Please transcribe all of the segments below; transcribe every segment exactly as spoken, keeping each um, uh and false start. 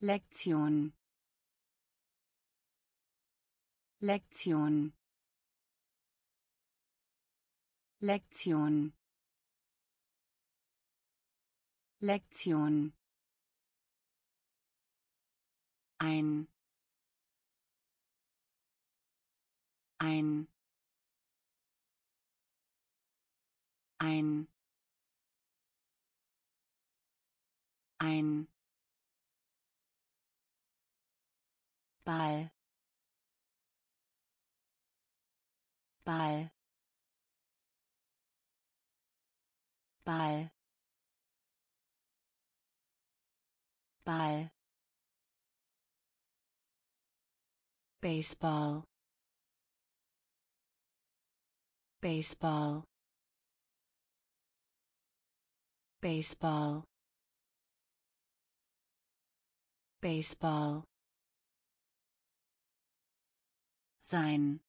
Lektion Lektion Lektion Lektion ein ein ein ein Ball Ball Ball Ball Baseball Baseball Baseball Baseball sein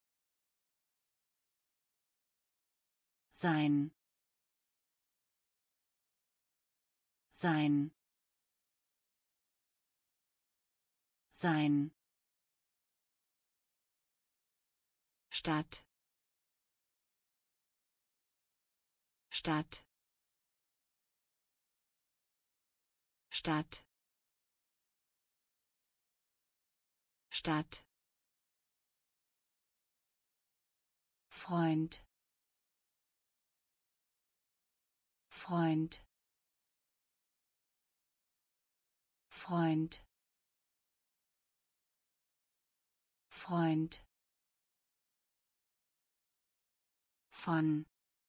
sein sein sein Stadt Stadt Stadt Stadt Freund Freund Freund Freund von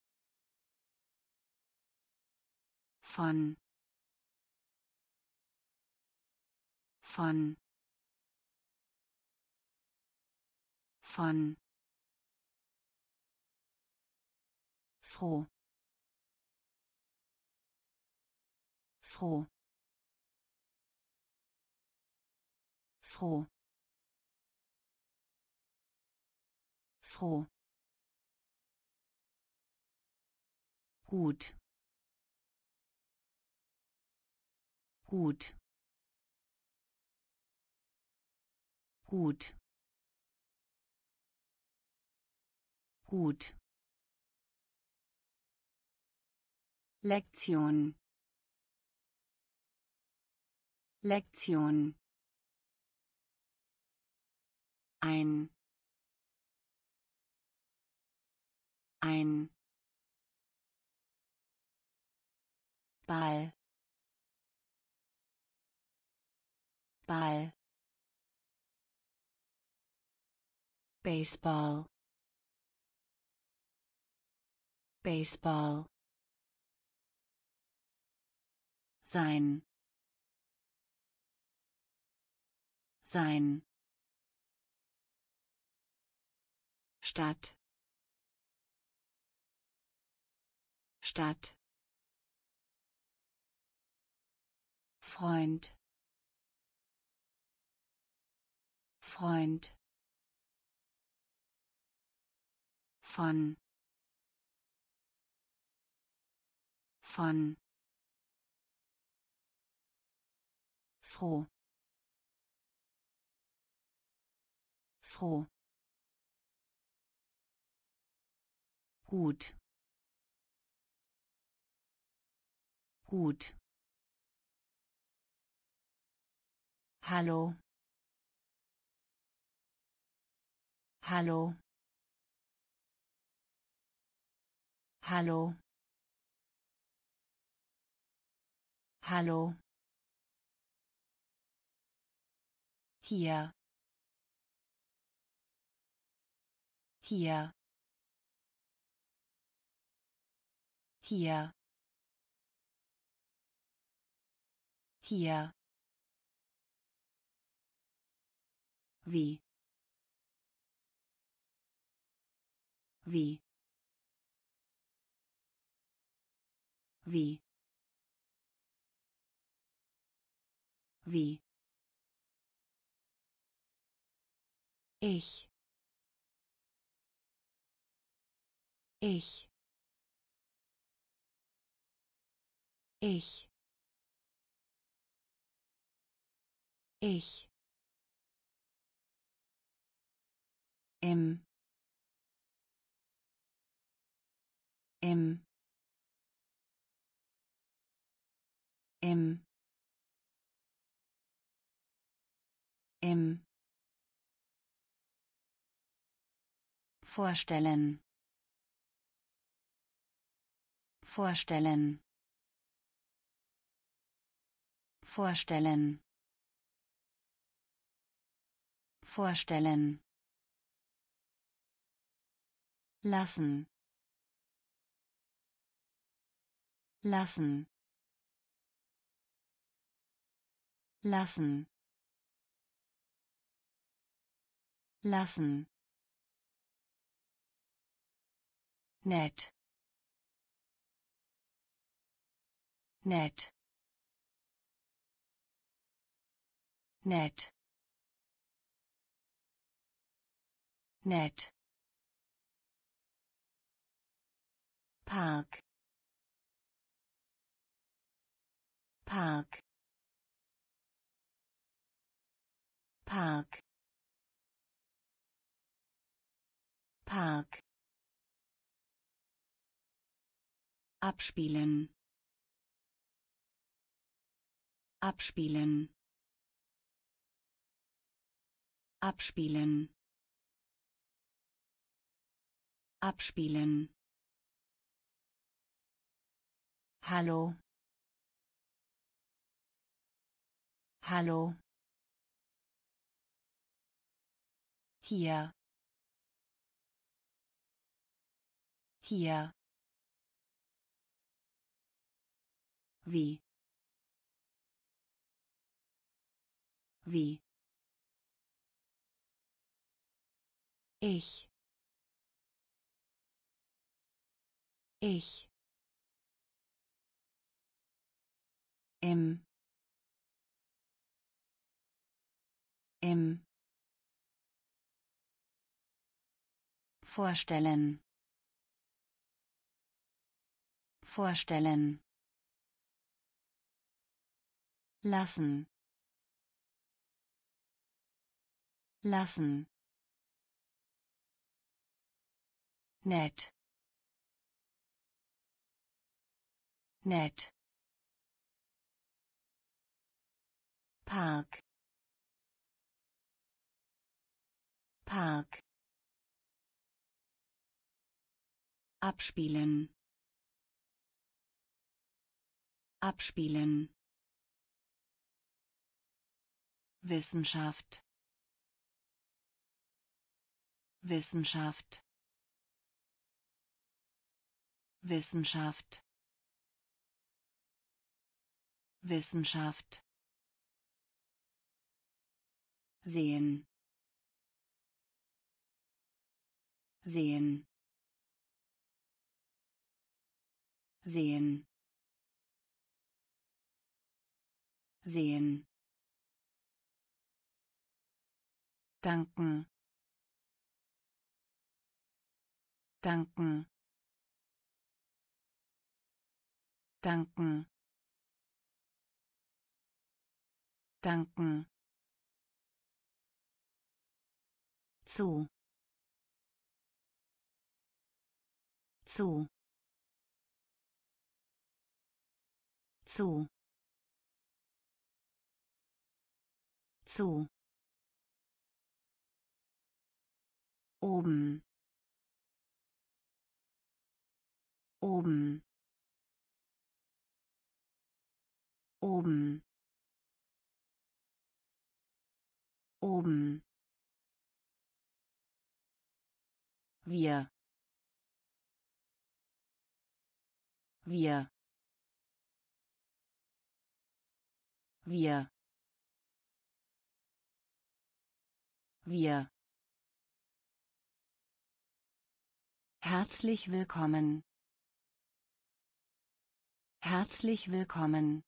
von von von froh froh froh froh gut gut gut gut Lektion Lektion ein ein Ball Ball Baseball Baseball sein sein Stadt Stadt Freund Freund von von froh froh gut gut Hallo Hallo Hallo Hallo hier hier hier hier wie wie wie wie ich ich ich Ich. Im. Im. Im. Im. Vorstellen. Vorstellen. Vorstellen. Vorstellen. Lassen. Lassen. Lassen. Lassen. Nett. Nett. Nett. Nett. Park. Park. Park. Park. Abspielen. Abspielen. Abspielen. Abspielen. Hallo. Hallo. Hier. Hier. Wie. Wie. Ich. Ich. Im. Im. Vorstellen. Vorstellen. Lassen. Lassen. Nett. Nett. Park. Park. Abspielen. Abspielen. Wissenschaft. Wissenschaft. Wissenschaft. Wissenschaft. Sehen. Sehen. Sehen. Sehen. Danken. Danken. Danken. Danken. Zu. Zu. Zu. Zu. Oben. Oben. Oben. Oben. Wir. Wir. Wir. Wir. Herzlich willkommen. Herzlich willkommen.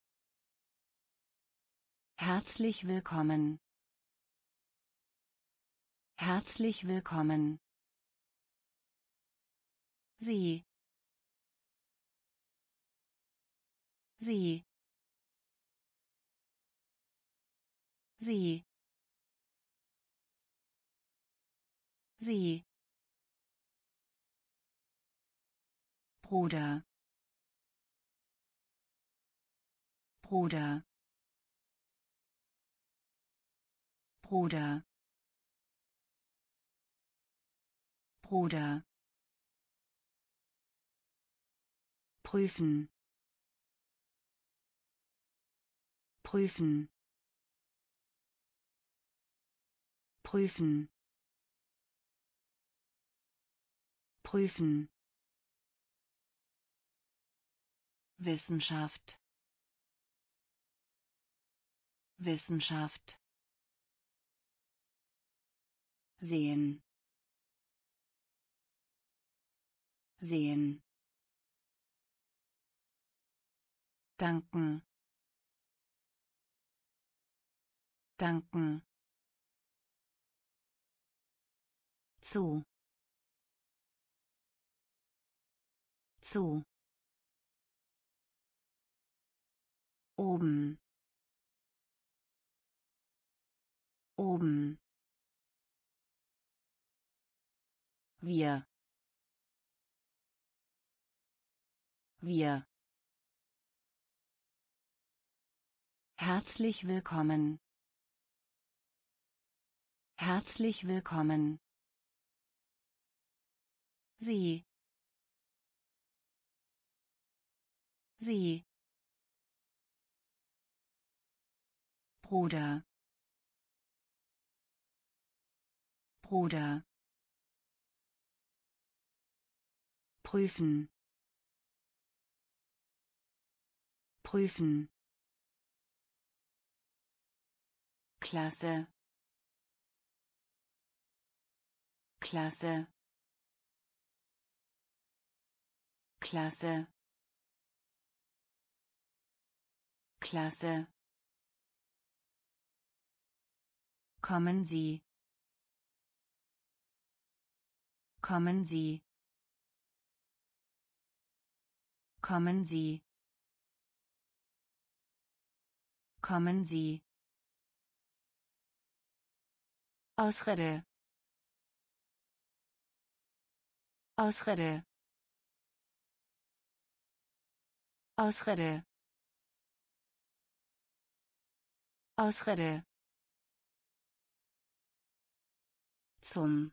Herzlich willkommen. Herzlich willkommen. Sie. Sie. Sie. Sie. Bruder. Bruder. Bruder. Bruder. Prüfen. Prüfen. Prüfen. Prüfen. Wissenschaft. Wissenschaft. Sehen. Sehen. Danken. Danken. Zu. Zu. Oben. Oben. Wir. Wir. Herzlich willkommen. Herzlich willkommen. Sie. Sie. Bruder. Bruder. Prüfen. Prüfen. Klasse. Klasse. Klasse. Klasse. Kommen Sie. Kommen Sie. Kommen Sie. Kommen Sie. Ausrede. Ausrede. Ausrede. Ausrede. Zum.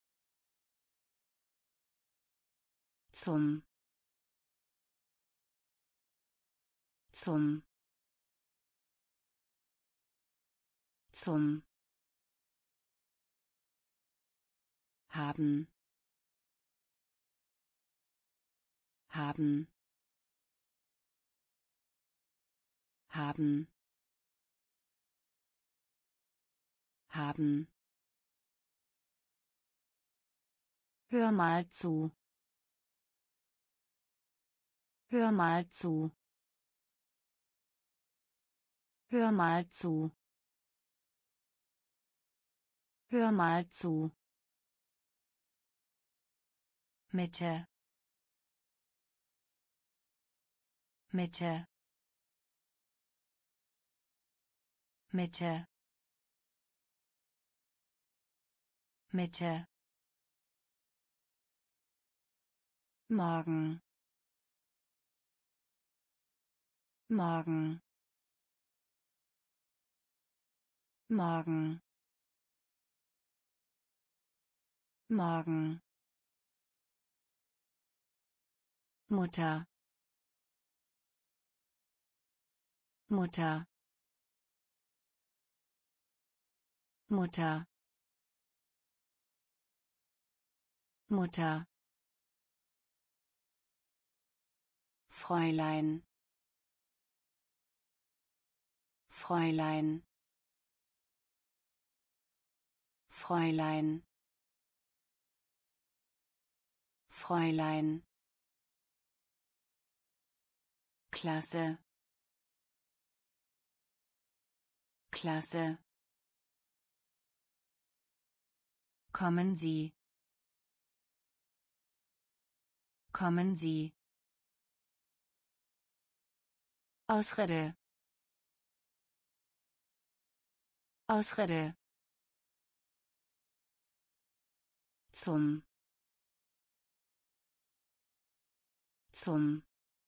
Zum. Zum. Zum. Haben. Haben. Haben. Haben. Hör mal zu. Hör mal zu. Hör mal zu. Hör mal zu. Mitte. Mitte. Mitte. Mitte. Morgen. Morgen. Morgen. Morgen. Mutter. Mutter. Mutter. Mutter. Fräulein. Fräulein. Fräulein. Fräulein. Klasse. Klasse. Kommen Sie. Kommen Sie. Ausrede. Ausrede. Zum. Zum.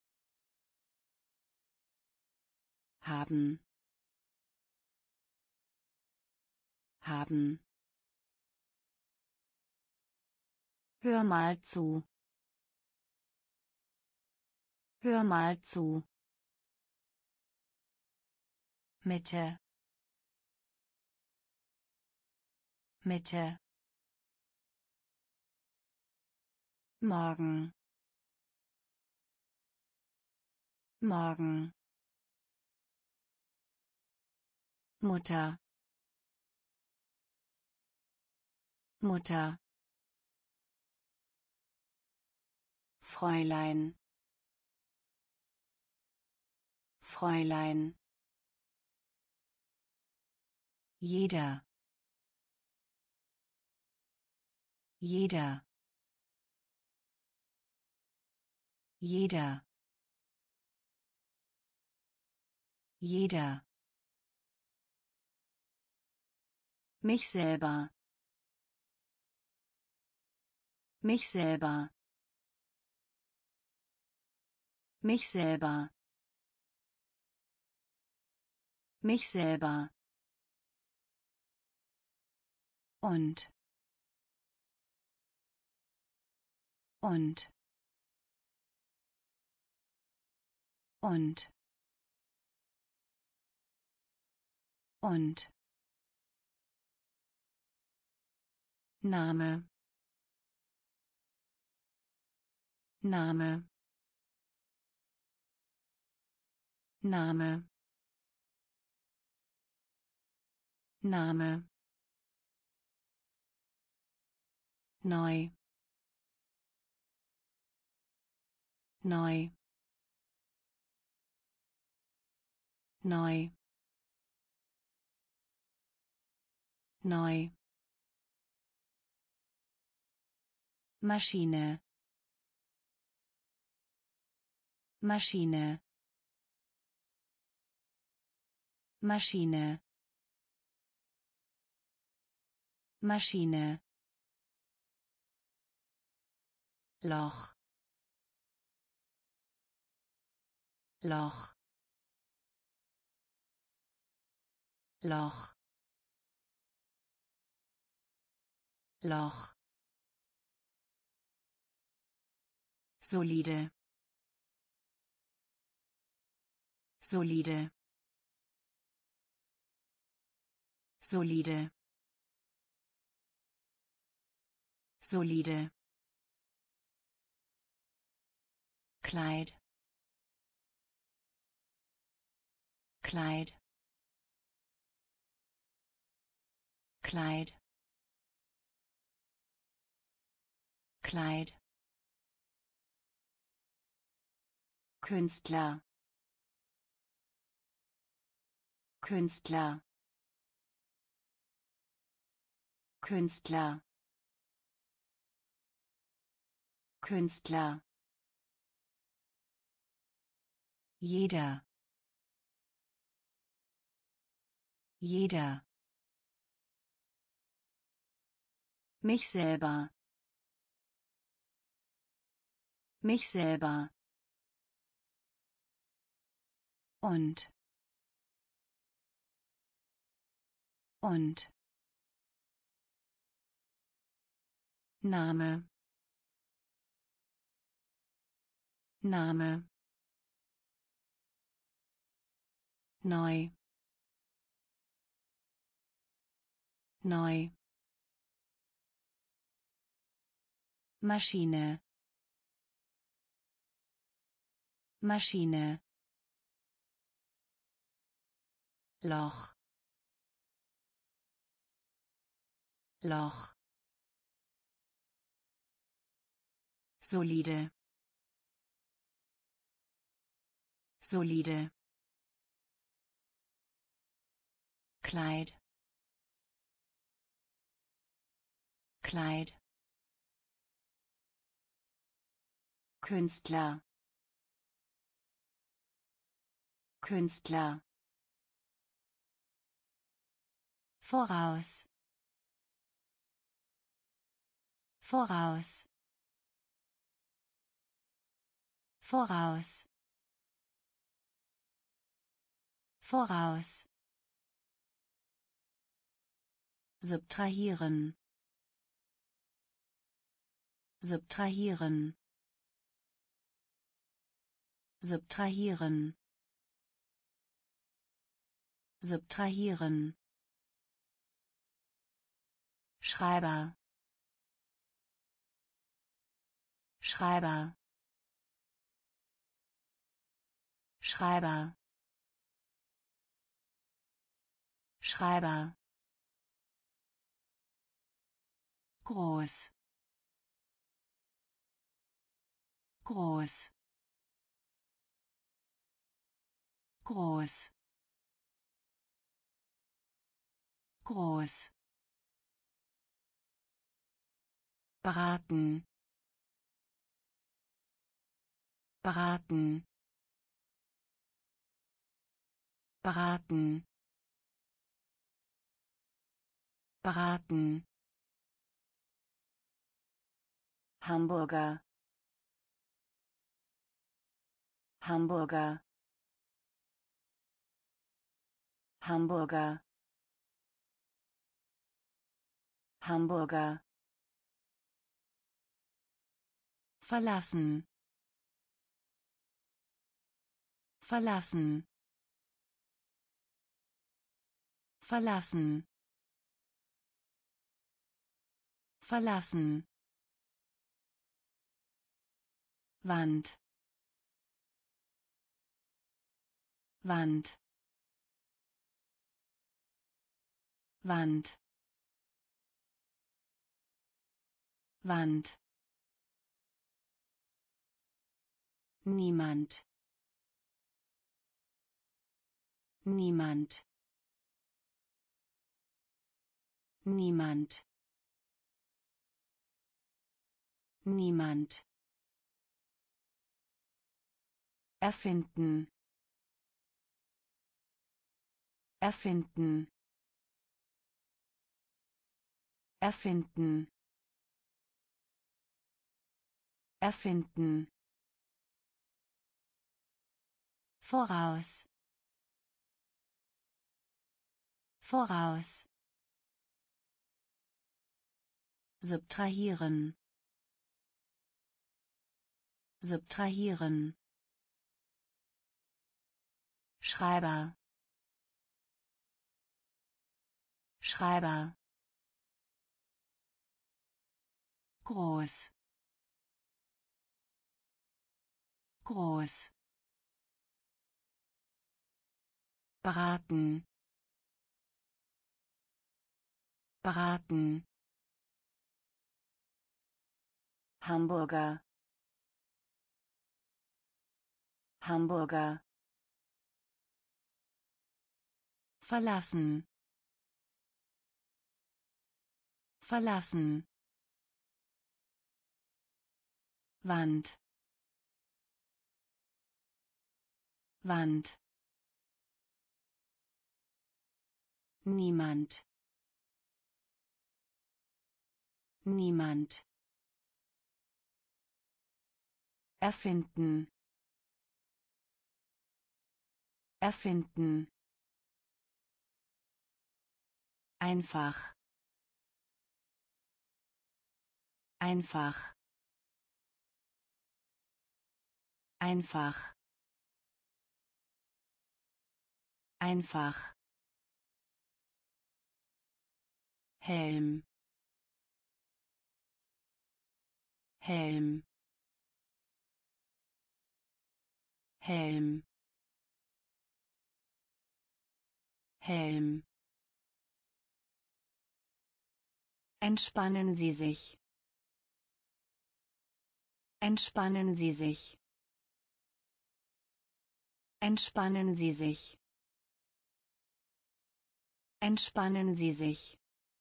Haben. Haben. Hör mal zu. Hör mal zu. Mitte. Mitte. Morgen. Morgen. Mutter. Mutter. Fräulein. Fräulein. Jeder. Jeder. Jeder. Jeder. Mich selber. Mich selber. Mich selber. Mich selber. Und. Und. Und. Und. Name. Name. Name. Name. Neu. Neu. Neu. Neu. Maschine. Maschine. Maschine. Maschine. Loch. Loch. Loch. Loch. Solide. Solide. Solide. Solide. Kleid. Kleid. Kleid. Kleid. Künstler. Künstler. Künstler. Künstler. Jeder. Jeder. Mich selber. Mich selber. Und. Und. Name. Name. Neu. Neu. Maschine. Maschine. Loch. Loch. Solide. Solide. Kleid. Kleid. Künstler. Künstler. voraus voraus voraus voraus subtrahieren subtrahieren subtrahieren subtrahieren Schreiber Schreiber Schreiber Schreiber groß groß groß groß beraten beraten beraten beraten Hamburger Hamburger Hamburger Hamburger verlassen verlassen verlassen verlassen Wand Wand Wand Wand niemand niemand niemand niemand erfinden erfinden erfinden erfinden voraus voraus subtrahieren subtrahieren Schreiber Schreiber groß groß beraten beraten Hamburger Hamburger verlassen verlassen Wand Wand niemand niemand erfinden erfinden einfach einfach einfach einfach Helm Helm Helm Helm Entspannen Sie sich. Entspannen Sie sich. Entspannen Sie sich. Entspannen Sie sich.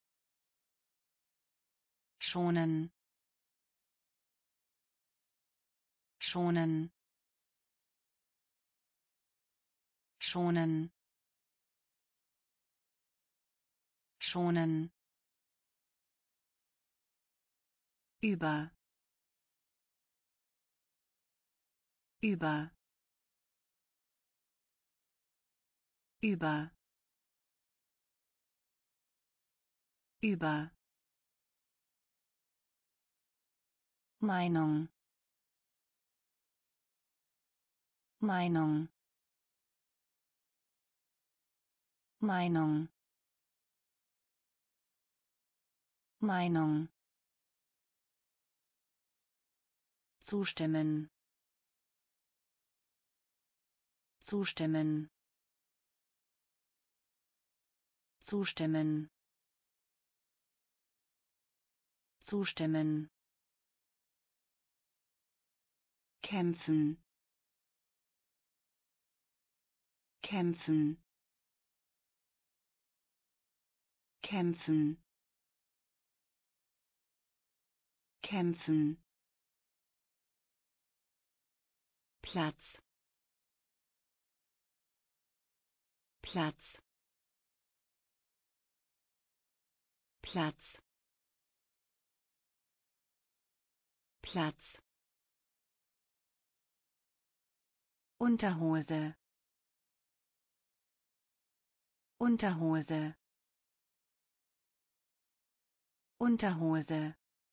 Schonen. Schonen. Schonen. schonen, über, über, über, über, Meinung, Meinung, Meinung, Meinung, zustimmen, zustimmen, zustimmen, zustimmen, kämpfen, kämpfen, kämpfen, kämpfen, Platz, Platz, Platz, Platz, Unterhose, Unterhose, Unterhose,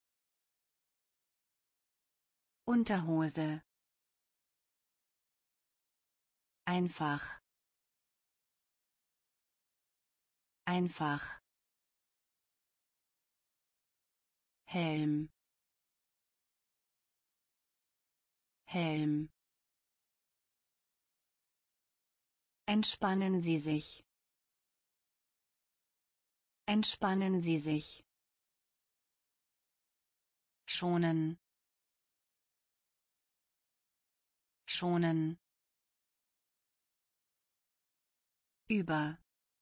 Unterhose, einfach, einfach, Helm, Helm, entspannen Sie sich, entspannen Sie sich, schonen, schonen, über,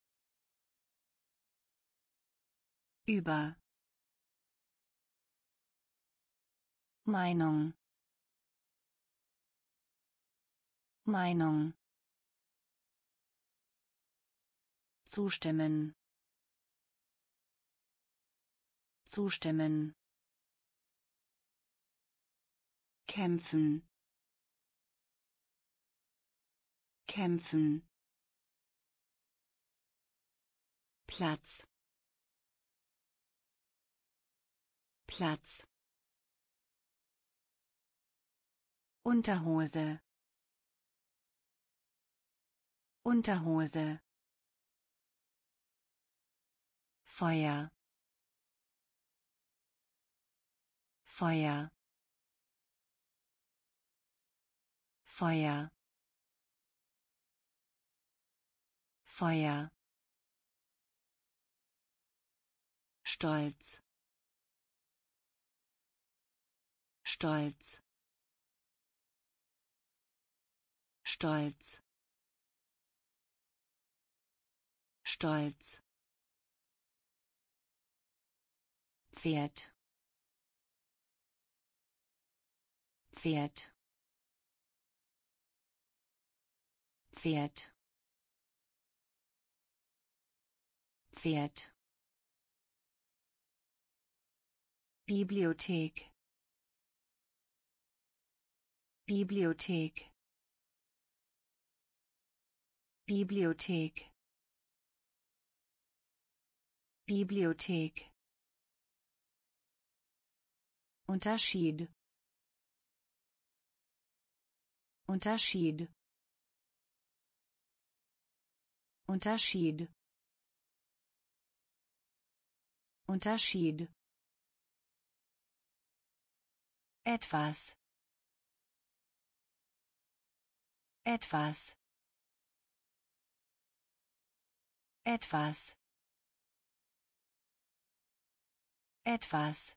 über, Meinung, Meinung, zustimmen, zustimmen, kämpfen, kämpfen, Platz, Platz, Unterhose, Unterhose, Feuer, Feuer, Feuer, Feuer, Stolz, Stolz, Stolz, Stolz, Pferd, Pferd, Pferd, Pferd, Bibliothek, Bibliothek, Bibliothek, Bibliothek, Unterschied, Unterschied, Unterschied, Unterschied, etwas, etwas, etwas, etwas,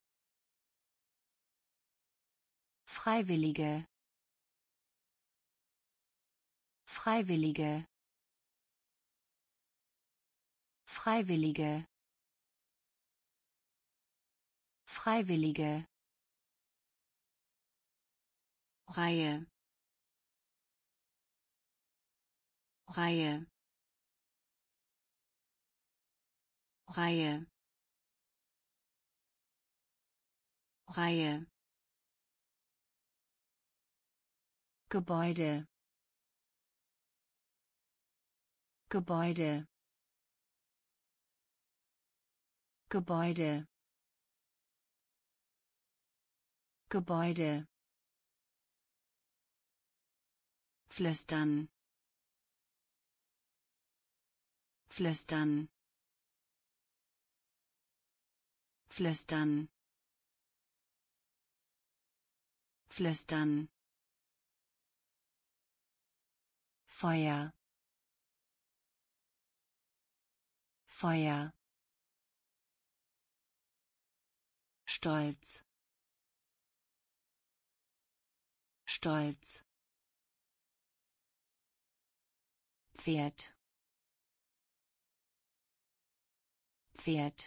Freiwillige, Freiwillige, Freiwillige, Freiwillige, Reihe, Reihe, Reihe Reihe Gebäude Gebäude Gebäude Gebäude flüstern flüstern flüstern flüstern Feuer Feuer Stolz Stolz Pferd Pferd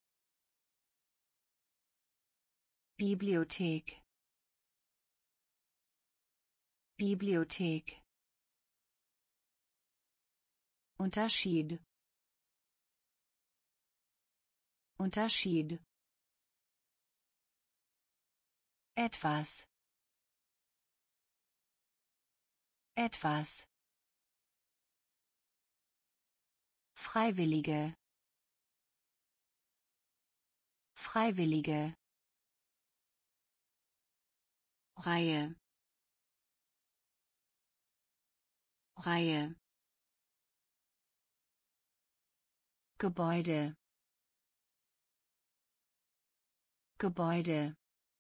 Bibliothek Bibliothek Unterschied Unterschied etwas etwas Freiwillige Freiwillige Reihe Reihe Gebäude Gebäude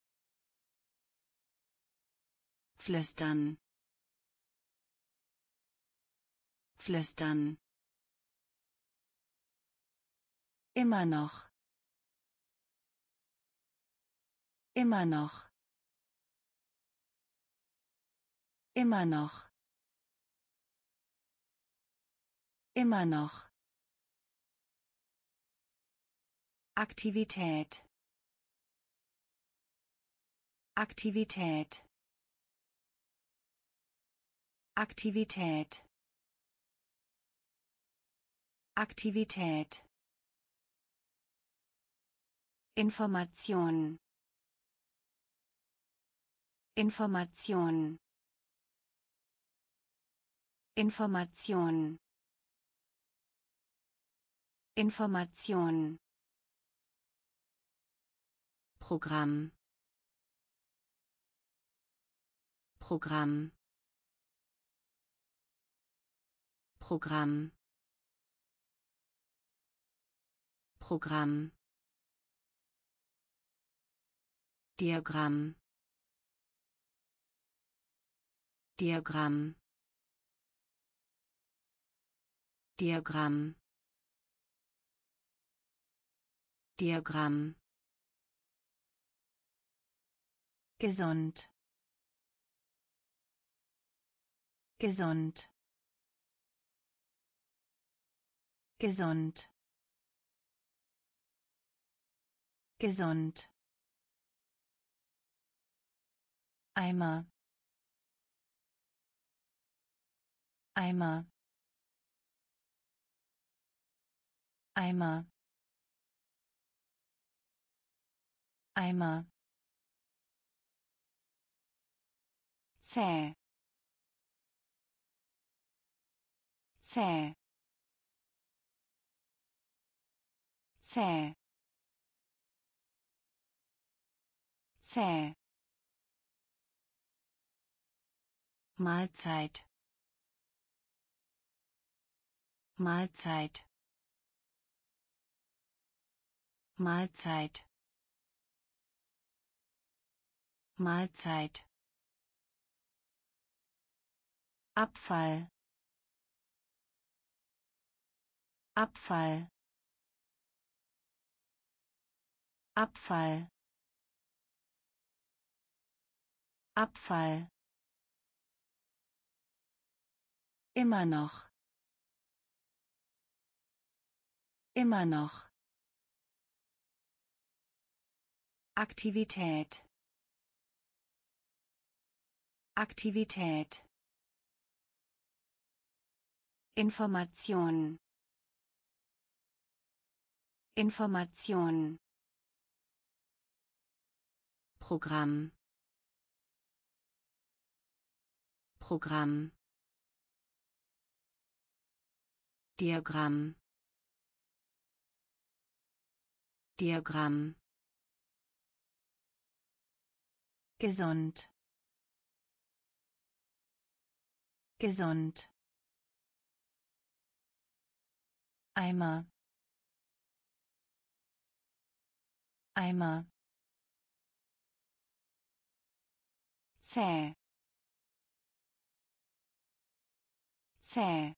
flüstern flüstern immer noch immer noch immer noch immer noch Aktivität Aktivität Aktivität Aktivität Information Information Information Information Programm Programm Programm Programm Diagramm Diagramm Diagramm Diagramm gesund gesund gesund gesund Eimer Eimer Eimer Eimer zäh zäh zäh zäh Mahlzeit Mahlzeit Mahlzeit Mahlzeit Abfall Abfall Abfall Abfall immer noch immer noch Aktivität Aktivität Information Information. Programm. Programm. Diagramm. Diagramm. Gesund. Gesund. Eimer. Eimer. Zäh. Zäh.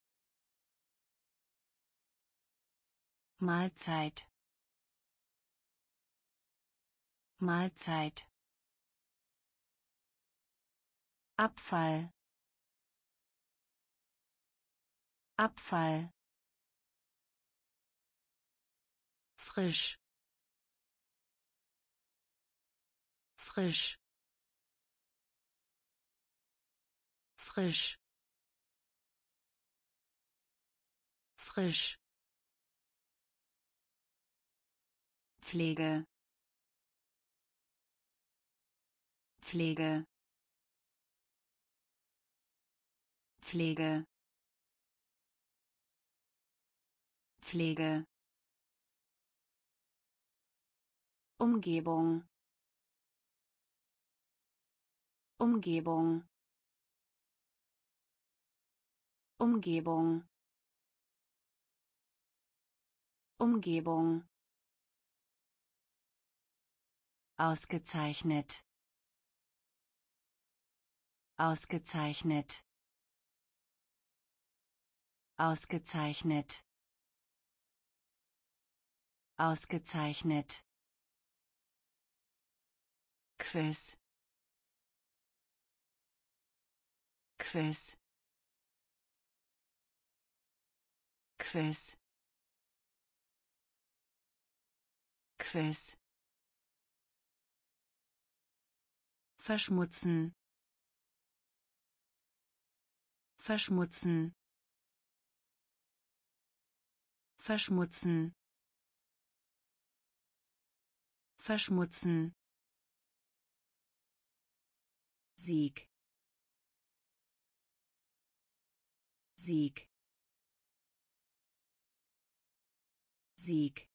Mahlzeit. Mahlzeit. Abfall. Abfall. Frisch. Frisch. Frisch. Frisch. Pflege. Pflege. Pflege. Pflege. Umgebung. Umgebung. Umgebung. Umgebung. Ausgezeichnet. Ausgezeichnet. Ausgezeichnet. Ausgezeichnet. Quiz. Quiz. Quiz. Quiz. Verschmutzen. Verschmutzen. Verschmutzen. Verschmutzen. Sieg. Sieg. Sieg.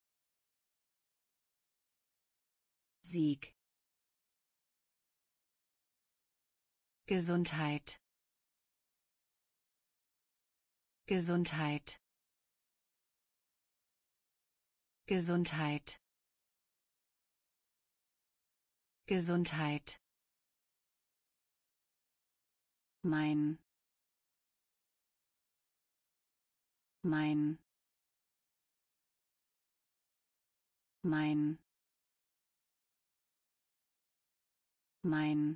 Sieg. Gesundheit. Gesundheit. Gesundheit. Gesundheit. Mein. Mein. Mein. Mein.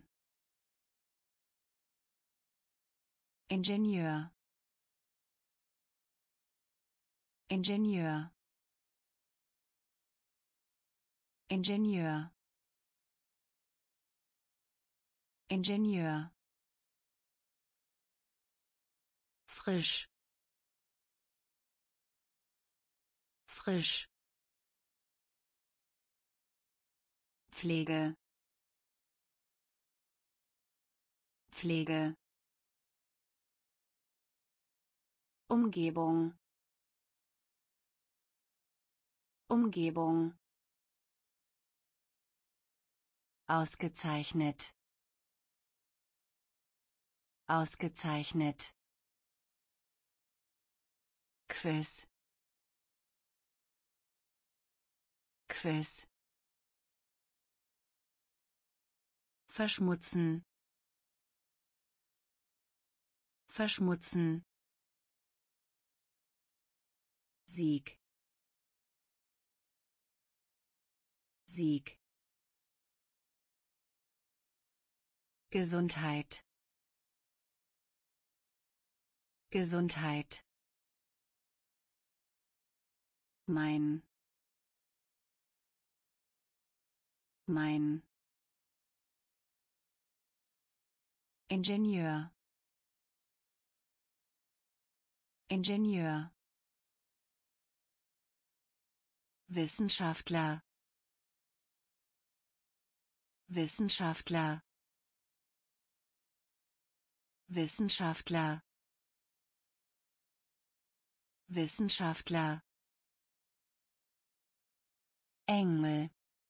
Ingenieur. Ingenieur. Ingenieur. Ingenieur. Frisch. Frisch. Pflege. Pflege. Umgebung. Umgebung. Ausgezeichnet. Ausgezeichnet. Quiz. Quiz. Verschmutzen. Verschmutzen. Sieg. Sieg. Gesundheit. Gesundheit. Mein. Mein. Ingenieur. Ingenieur. Wissenschaftler Wissenschaftler Wissenschaftler Wissenschaftler Engel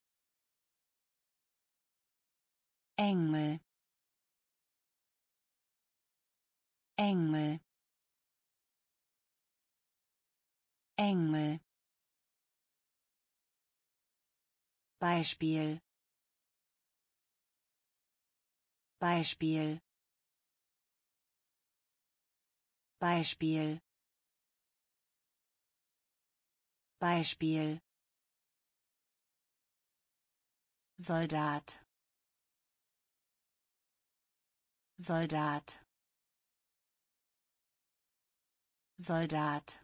Engel Engel Engel Beispiel Beispiel Beispiel Beispiel Soldat Soldat Soldat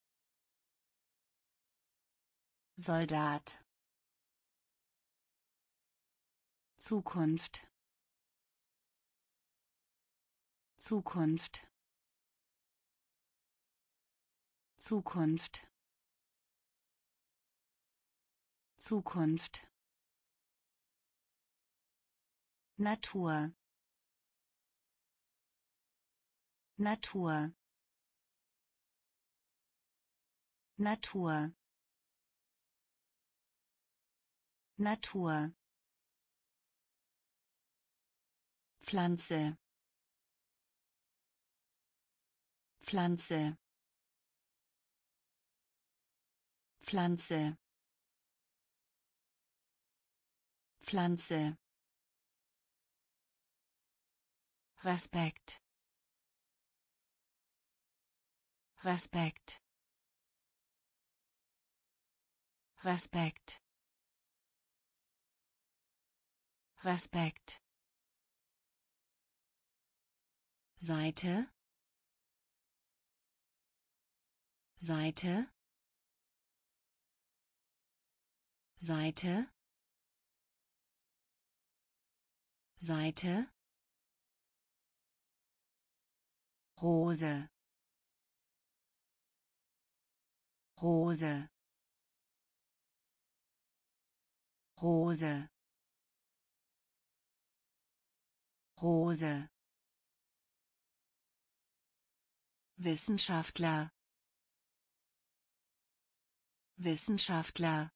Soldat Zukunft Zukunft Zukunft Zukunft Natur Natur Natur Natur Pflanze Pflanze Pflanze Pflanze Respekt Respekt Respekt Respekt Seite Seite Seite Seite Rose Rose Rose Rose Wissenschaftler Wissenschaftler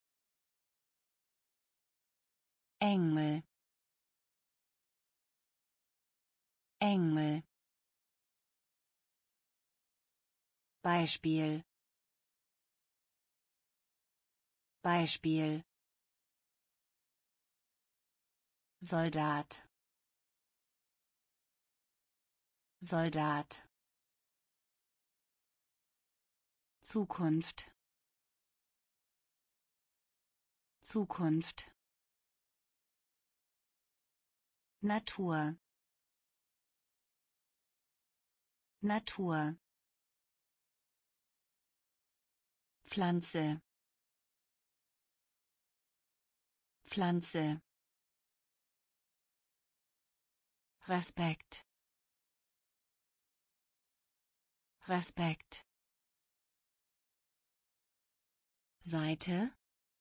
Engel Engel Beispiel Beispiel Soldat Soldat Zukunft Zukunft Natur Natur Pflanze Pflanze Respekt Respekt Seite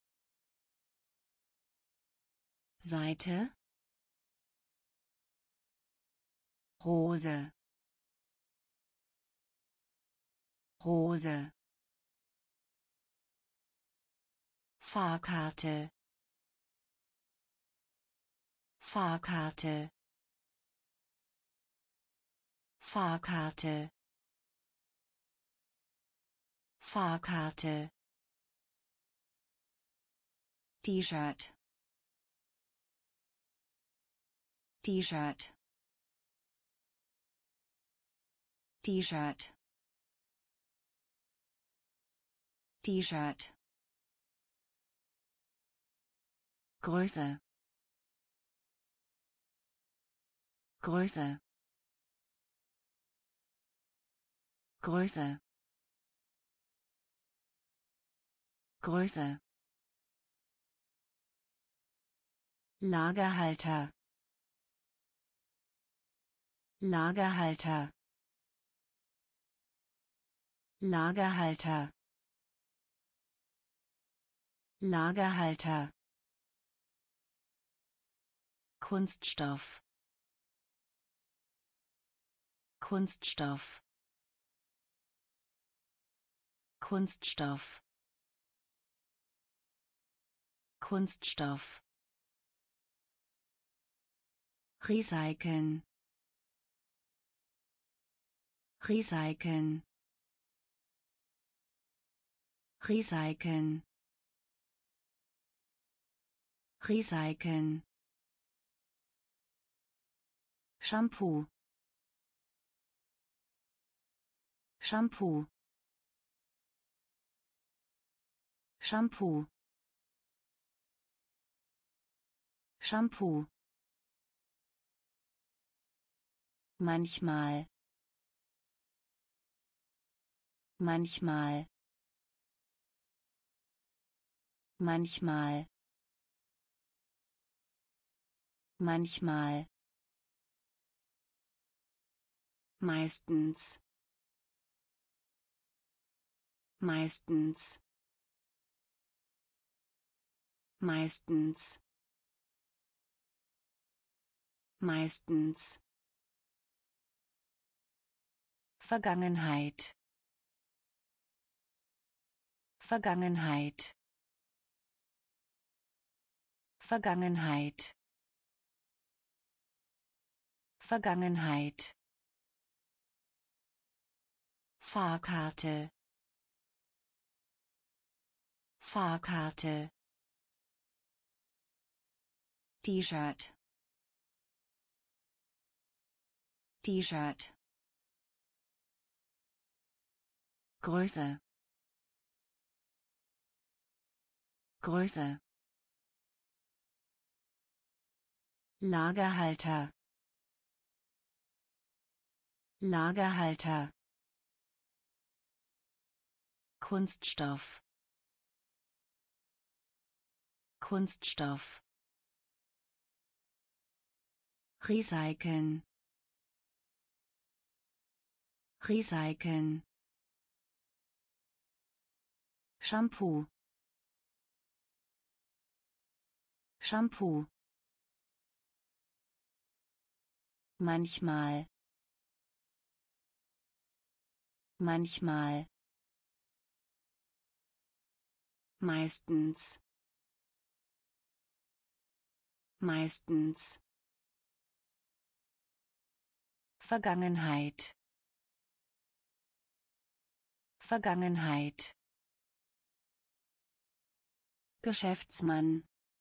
Seite Rose Rose Fahrkarte Fahrkarte Fahrkarte Fahrkarte T-Shirt T-Shirt T-Shirt T-Shirt Größe Größe Größe Größe Lagerhalter Lagerhalter Lagerhalter Lagerhalter. Kunststoff. Kunststoff. Kunststoff. Kunststoff. Recyceln. Recyceln. Recyceln. Recyceln. Shampoo. Shampoo. Shampoo. Shampoo. Manchmal. Manchmal. Manchmal. Manchmal. Meistens. Meistens. Meistens. Meistens. Vergangenheit. Vergangenheit. Vergangenheit. Vergangenheit. Fahrkarte. Fahrkarte. T-Shirt. T-Shirt. Größe. Größe. Lagerhalter. Lagerhalter. Kunststoff. Kunststoff. Recyceln. Recyceln. Shampoo. Shampoo. Manchmal. Manchmal. Meistens. Meistens. Vergangenheit. Vergangenheit. Geschäftsmann.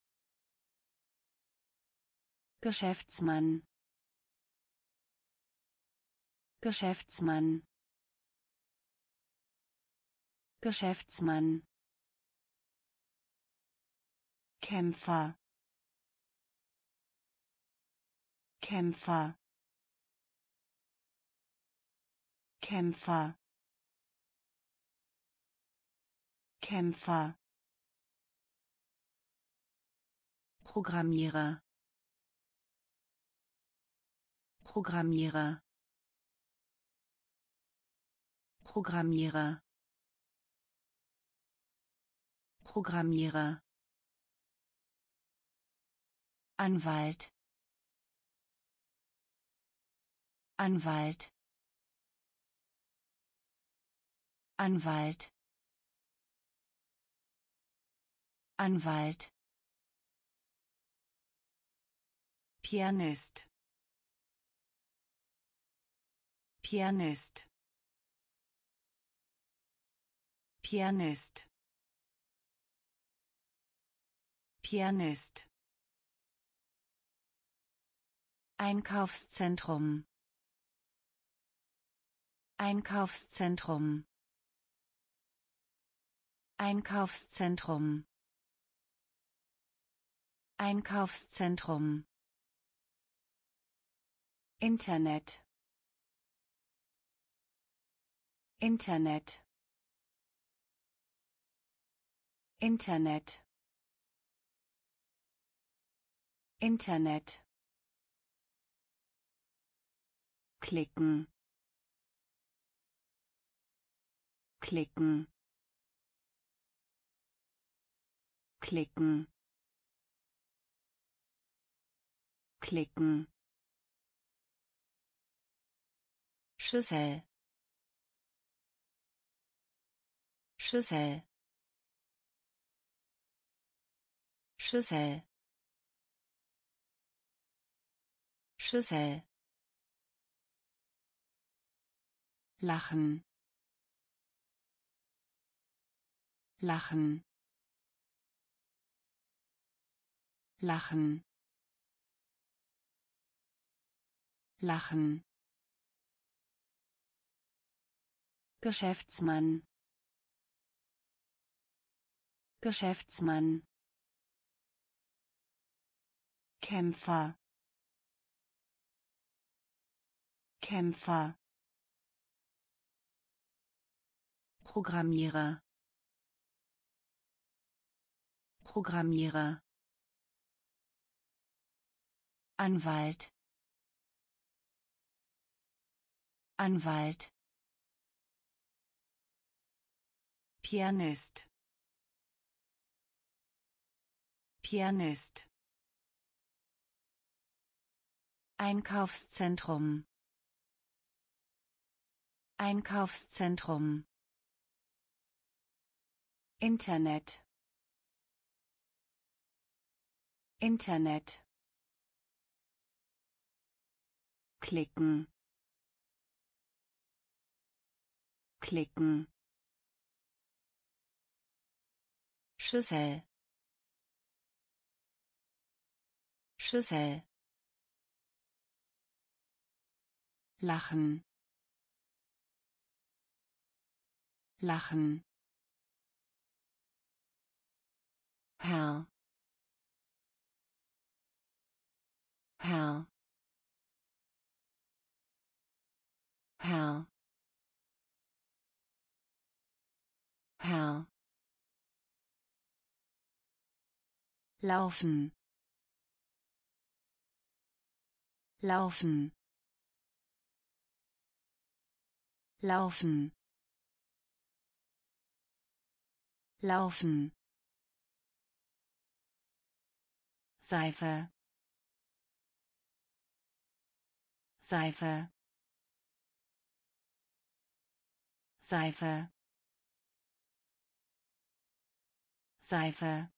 Geschäftsmann. Geschäftsmann. Geschäftsmann. Kämpfer. Kämpfer. Kämpfer. Kämpfer. Programmierer. Programmierer. Programmierer. Programmierer. Anwalt. Anwalt. Anwalt. Anwalt. Pianist. Pianist. Pianist. Pianist. Einkaufszentrum. Einkaufszentrum. Einkaufszentrum. Einkaufszentrum. Internet. Internet. Internet. Internet. Klicken. Klicken. klicken, klicken, Schüssel, Schüssel, Schüssel, Schüssel, lachen, lachen, lachen, lachen, Geschäftsmann, Geschäftsmann, Kämpfer, Kämpfer, Programmierer, Programmierer, Anwalt, Anwalt, Pianist, Pianist, Einkaufszentrum, Einkaufszentrum, Internet, Internet, klicken, klicken, Schüssel, Schüssel, lachen, lachen, Herr, Herr, Herr, Herr, laufen, laufen, laufen, laufen, Seife, Seife, Seife, Seife,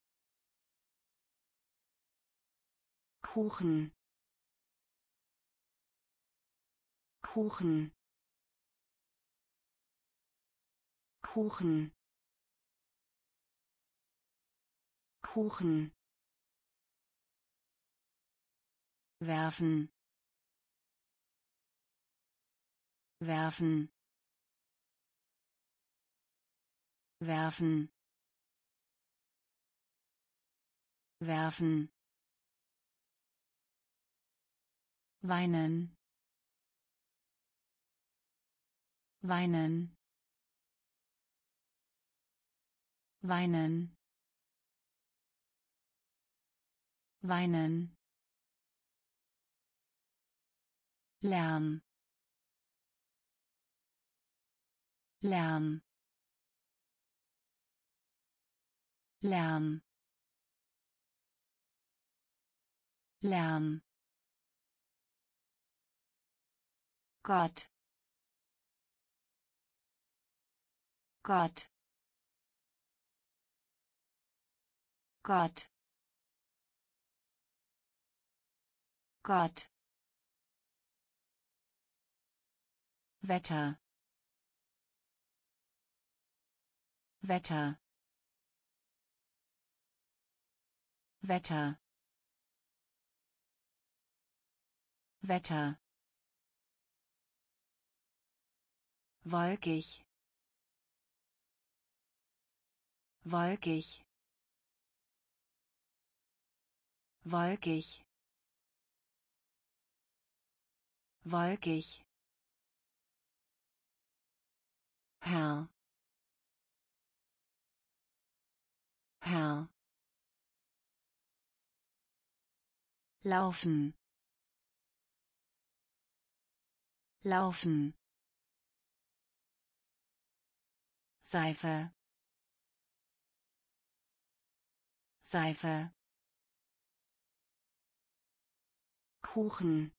Kuchen, Kuchen, Kuchen, Kuchen, werfen, werfen, werfen, werfen, weinen, weinen, weinen, weinen, Lärm, Lärm, Lärm, Lärm, Gott, Gott, Gott, Gott, Wetter, Wetter, Wetter, Wetter, wolkig, wolkig, wolkig, wolkig, Herr, Herr, laufen, laufen, Seife, Seife. Kuchen.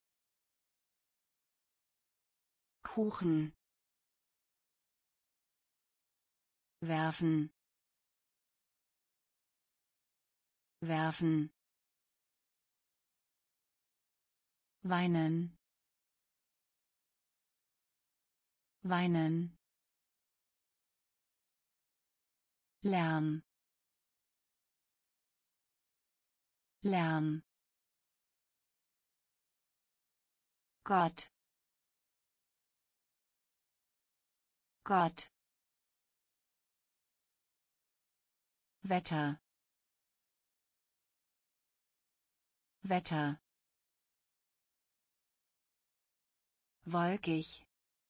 Kuchen. Werfen. Werfen. Weinen. Weinen. Lärm. Lärm. Gott. Gott. Wetter. Wetter. Wolkig.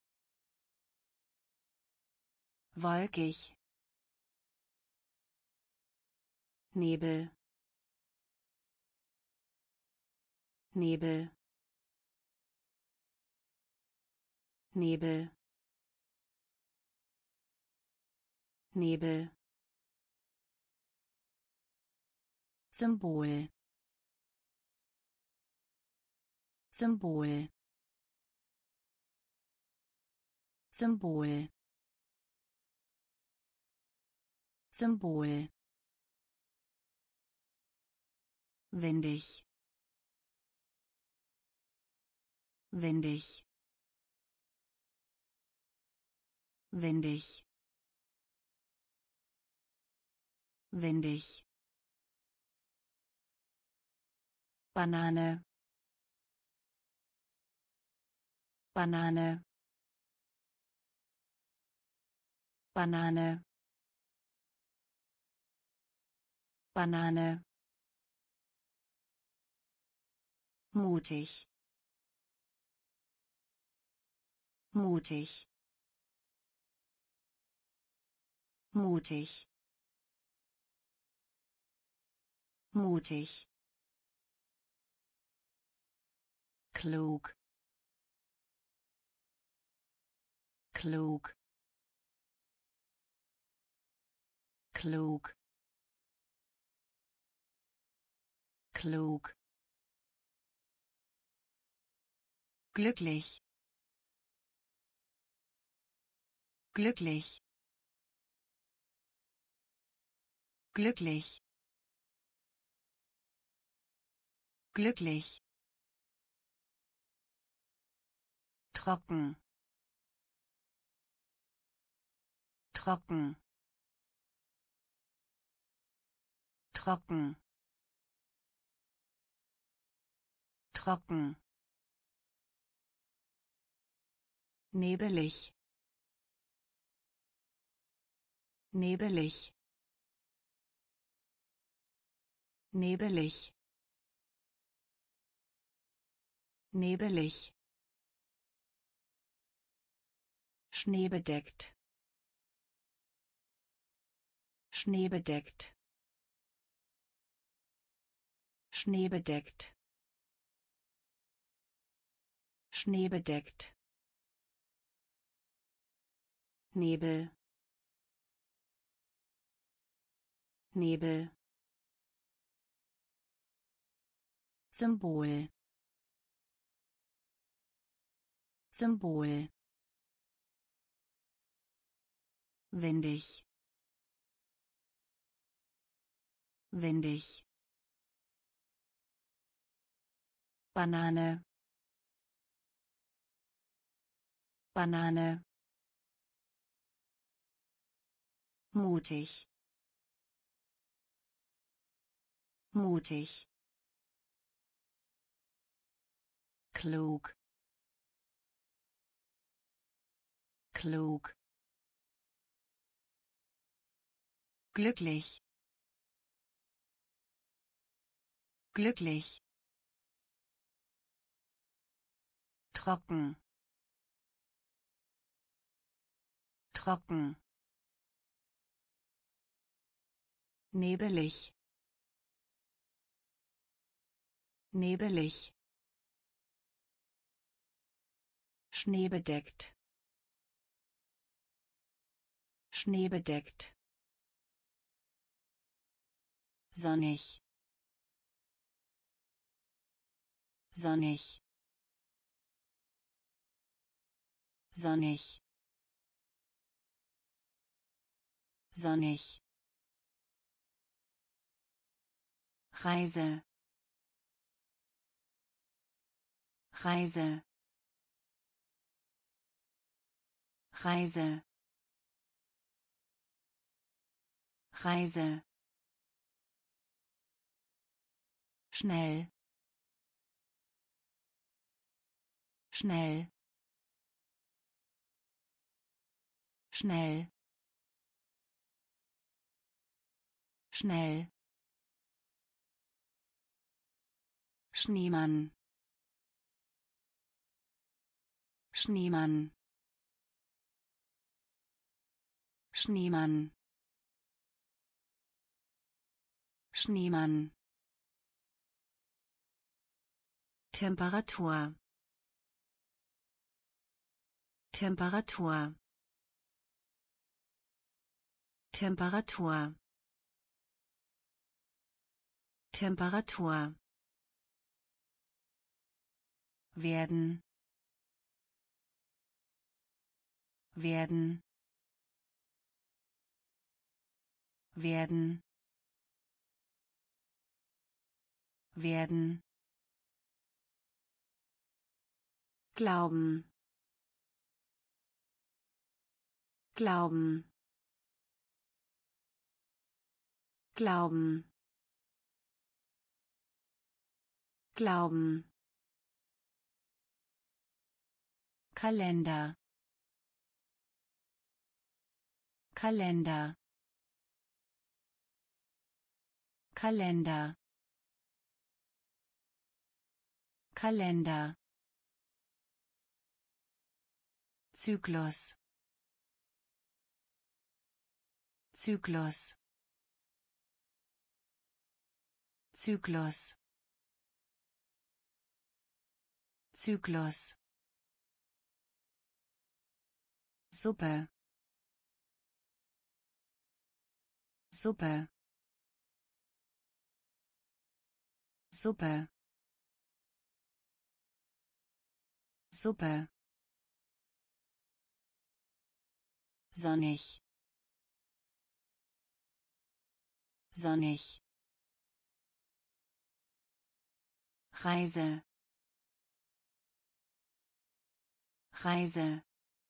Wolkig. Nebel. Nebel. Nebel. Nebel. Symbol. Symbol. Symbol. Symbol. Windig. Windig. Windig. Windig. Banane. Banane. Banane. Banane. Mutig. Mutig. Mutig. Mutig. Klug. Klug. Klug. Klug. Glücklich. Glücklich. Glücklich. Glücklich. Trocken. Trocken. Trocken. Trocken. Nebelig. Nebelig. Nebelig. Nebelig. Schneebedeckt. Schneebedeckt. Schneebedeckt. Schneebedeckt. Nebel. Nebel. Symbol. Symbol. Windig. Windig. Banane. Banane. Mutig. Mutig. Klug. Klug. Glücklich. Glücklich. Trocken. Trocken. Nebelig. Nebelig. Schneebedeckt. Schneebedeckt. sonnig, sonnig, sonnig, sonnig, Reise, Reise, Reise, Reise, schnell, schnell, schnell, schnell, Schneemann, Schneemann, Schneemann, Schneemann, Temperatur, Temperatur, Temperatur, Temperatur, werden, werden, werden, werden, glauben, glauben, glauben, glauben, Kalender, Kalender, Kalender, Kalender, Zyklus, Zyklus, Zyklus, Zyklus, Suppe, Suppe, Suppe, Suppe, sonnig, sonnig, Reise, Reise,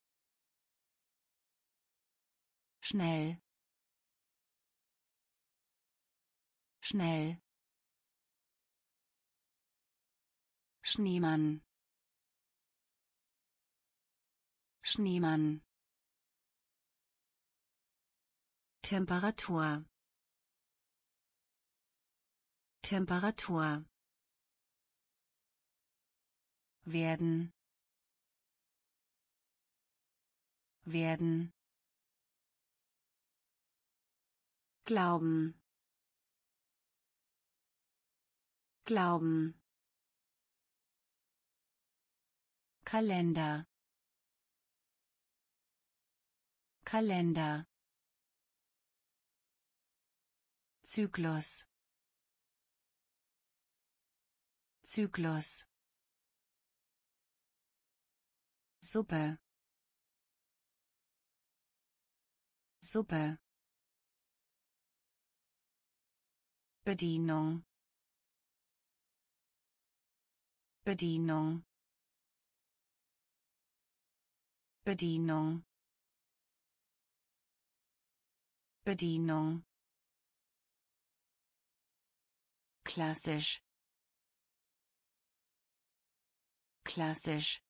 schnell, schnell, Schneemann, Schneemann, Temperatur, Temperatur, werden, werden, glauben, glauben, Kalender, Kalender, Zyklus, Zyklus, Suppe, Suppe, Bedienung, Bedienung, Bedienung, Bedienung, klassisch, klassisch,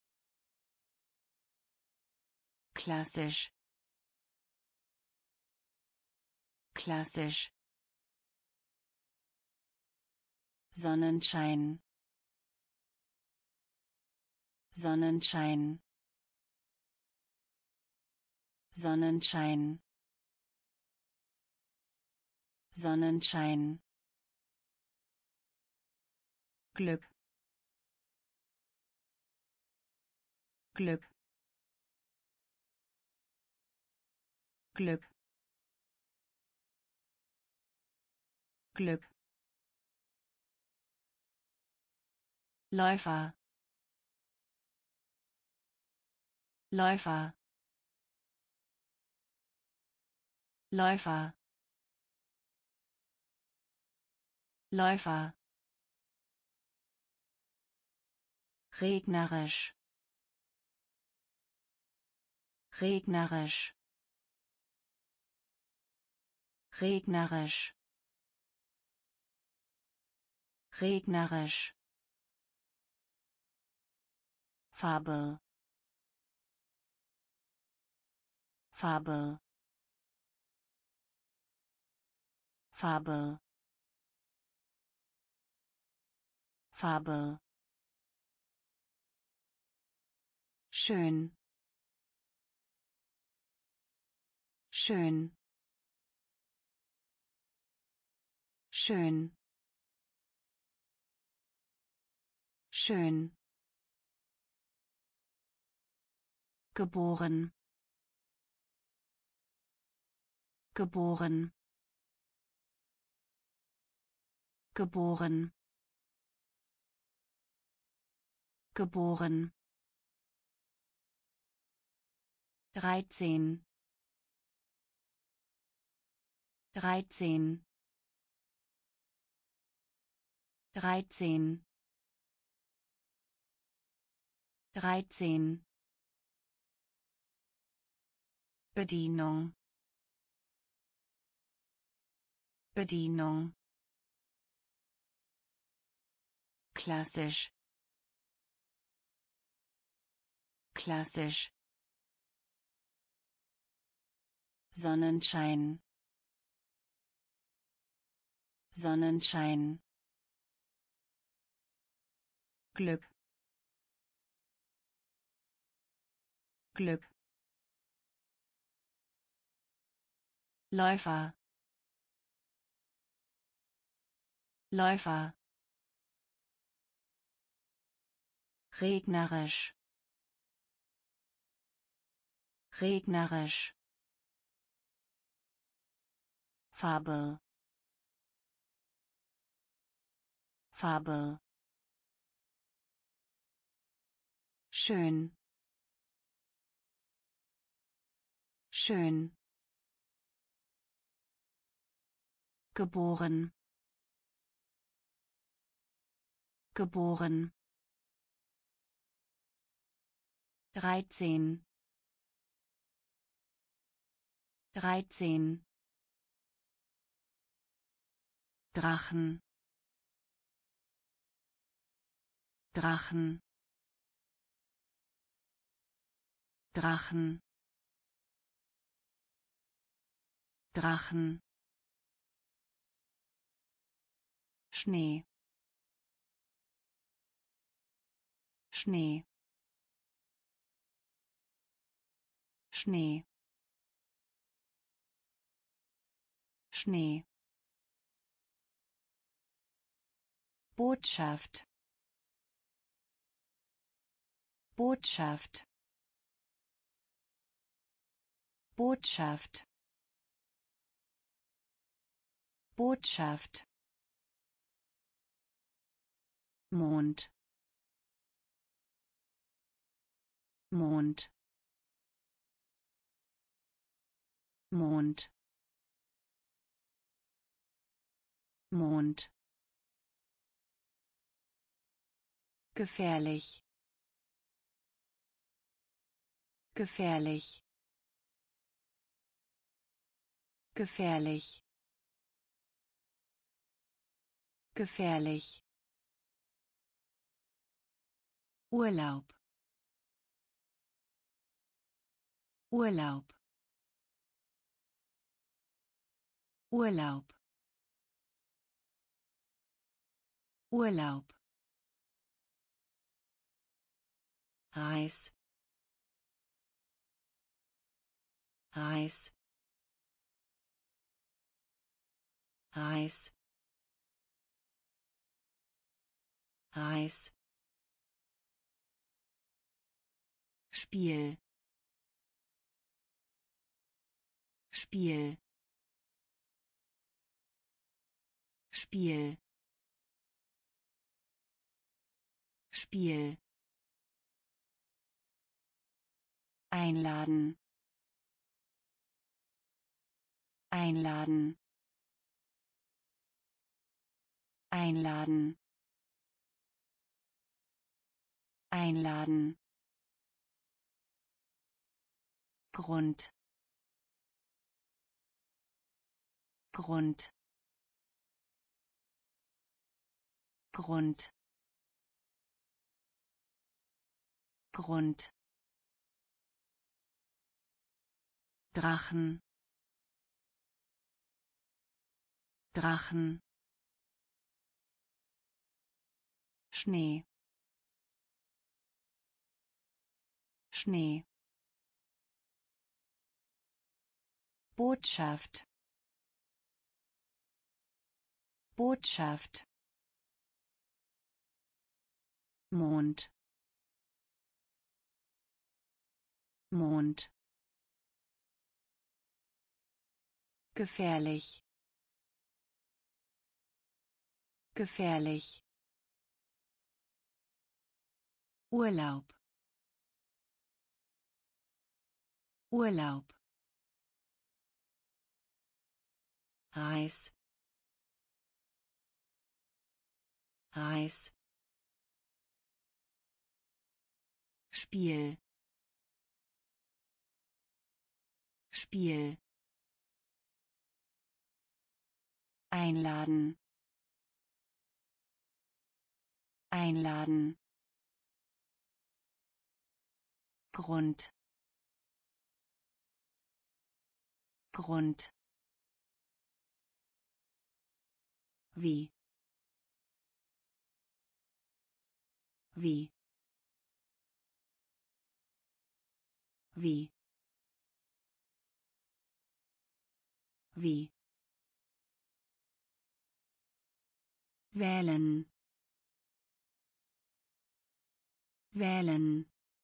klassisch, klassisch, Sonnenschein, Sonnenschein, Sonnenschein, Sonnenschein, Glück, Glück, Glück, Glück, Läufer, Läufer, Läufer, Läufer, regnerisch, regnerisch, regnerisch, regnerisch, Farbe, Farbe, Farbe, Farbe, schön, schön, schön, schön, geboren, geboren, geboren, geboren, dreizehn, dreizehn, dreizehn, dreizehn, Bedienung, Bedienung, klassisch, klassisch, Sonnenschein, Sonnenschein, Glück, Glück, Läufer, Läufer, regnerisch, regnerisch, Farbe, Farbe, schön, schön, geboren, geboren, dreizehn, dreizehn, Drachen, Drachen, Drachen, Drachen, Schnee, Schnee, Schnee, Schnee, Botschaft, Botschaft, Botschaft, Botschaft, Mond, Mond, Mond, Mond, gefährlich, gefährlich, gefährlich, gefährlich, Urlaub, Urlaub, Urlaub, Urlaub, Reis, Reis, Reis, Reis, Spiel, Spiel, Spiel Spiel einladen einladen einladen einladen Grund Grund Grund Grund Drachen Drachen Schnee Schnee Botschaft Botschaft Mond Mond gefährlich gefährlich Urlaub Urlaub Reis Reis Spiel Spiel einladen einladen Grund Grund wie wie wie wie wählen wählen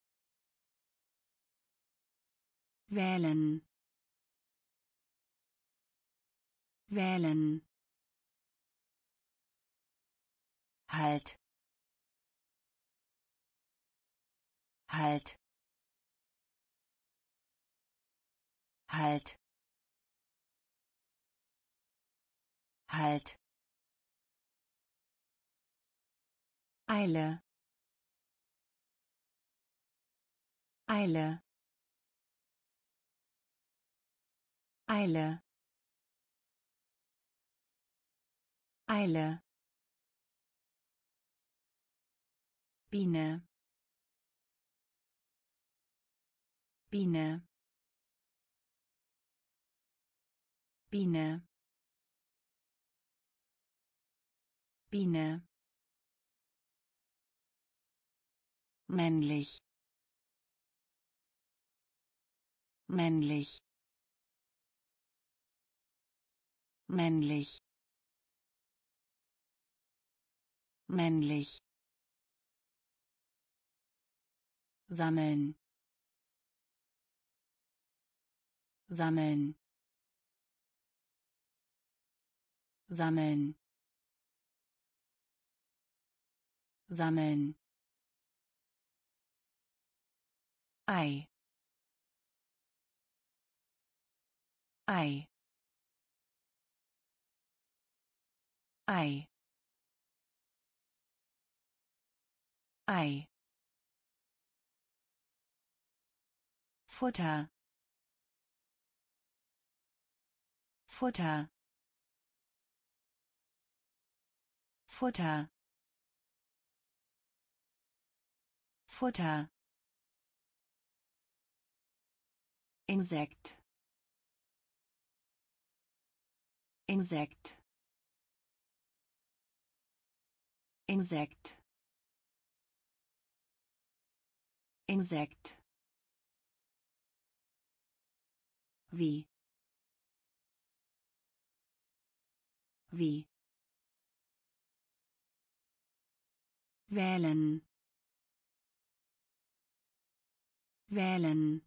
wählen wählen halt halt halt halt Eile Eile Eile Eile Biene Biene Biene Biene männlich männlich männlich männlich sammeln sammeln sammeln sammeln Ei Ei Ei Ei Futter Futter Futter Futter Insekt Insekt Insekt Insekt wie wie wählen wählen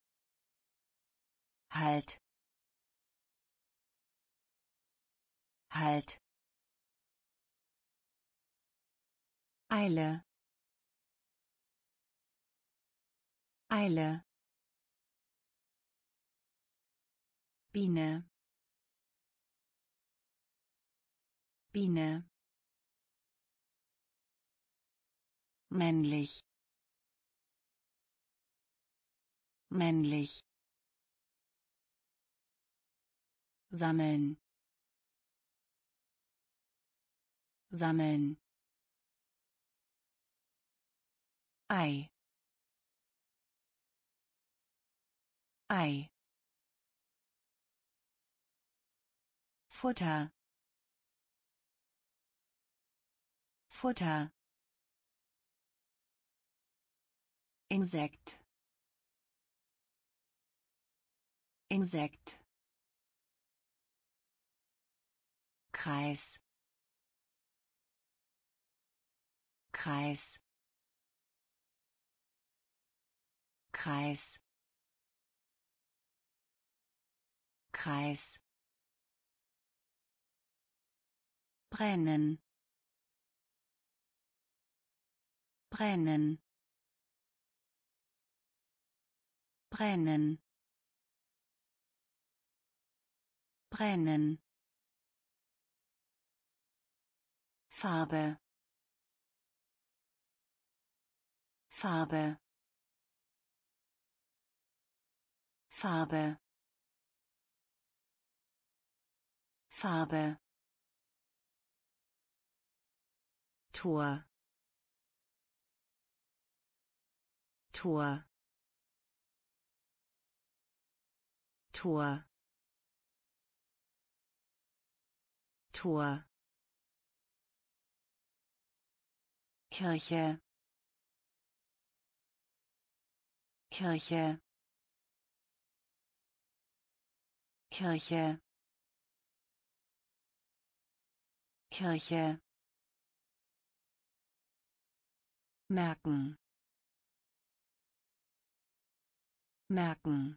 halt Halt. Eile. Eile. Biene. Biene. Männlich. Männlich. Sammeln. Sammeln. Ei. Ei. Futter. Futter. Insekt. Insekt. Kreis. Kreis. Kreis. Kreis. Brennen. Brennen. Brennen. Brennen. Farbe. Farbe. Farbe. Farbe. Tor. Tor. Tor. Tor. Kirche. Kirche. Kirche. Kirche. Merken. Merken.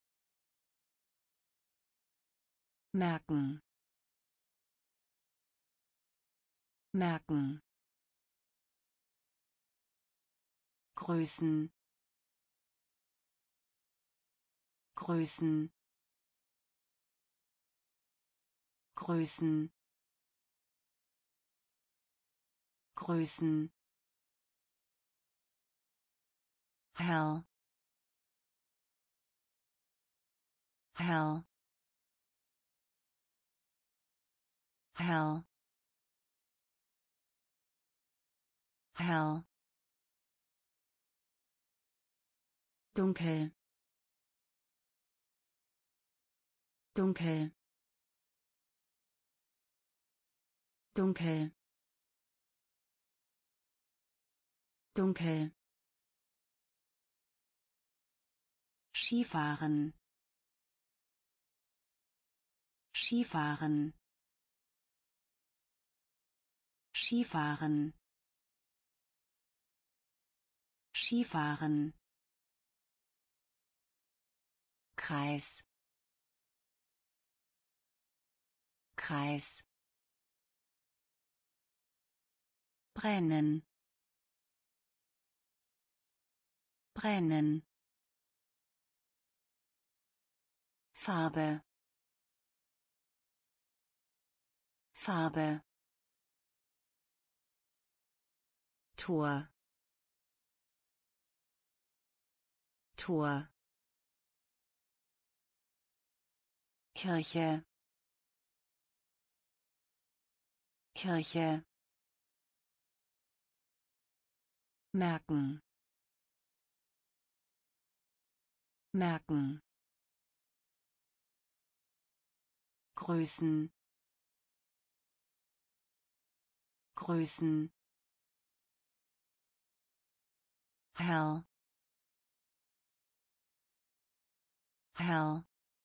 Merken. Merken. Größen. Größen. Größen. Größen. Hell. Hell. Hell. Hell. Dunkel. Dunkel. Dunkel. Dunkel. Skifahren. Skifahren. Skifahren. Skifahren. Kreis. Kreis. Brennen. Brennen. Farbe. Farbe. Tor. Tor. Kirche. Kirche. Merken. Merken. Größen. Größen. Hell. Hell.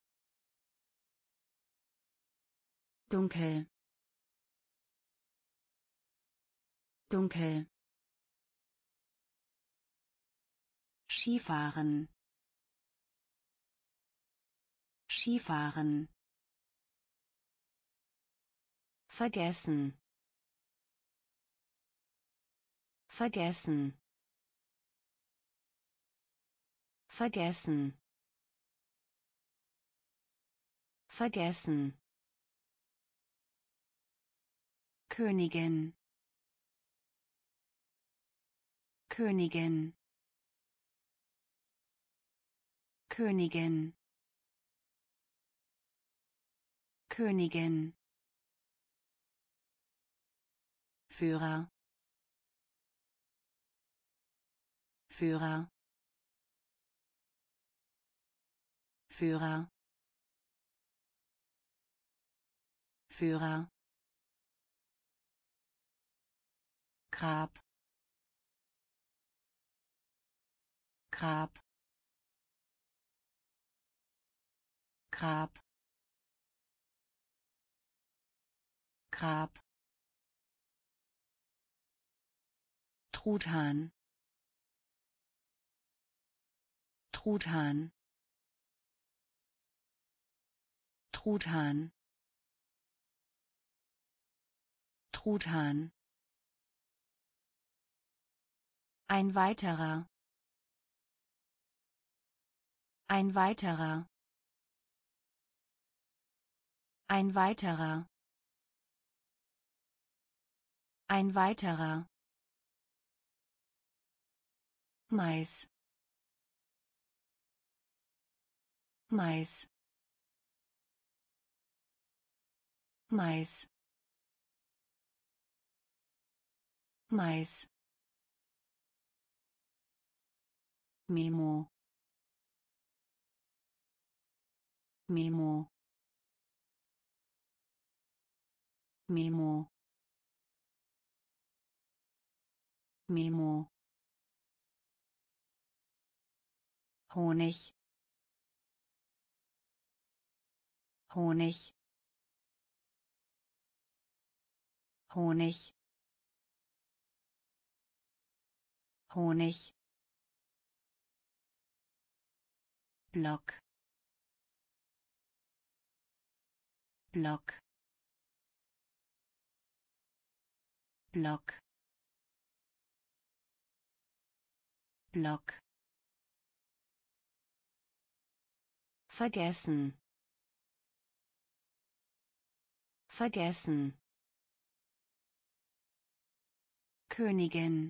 Dunkel. Dunkel. Skifahren. Skifahren. vergessen, vergessen, vergessen, vergessen, Königin, Königin, Königin, Königin, Führer, Führer, Führer, Führer, Grab, Grab, Grab, Grab, Truthahn, Truthahn, Truthahn, Truthahn, ein weiterer, ein weiterer, ein weiterer, ein weiterer, Mais, Mais, Mais, Mais, Memo, Memo, Memo, Memo, Honig, Honig, Honig, Honig, Block, Block, Block, Block, vergessen, vergessen, Königin,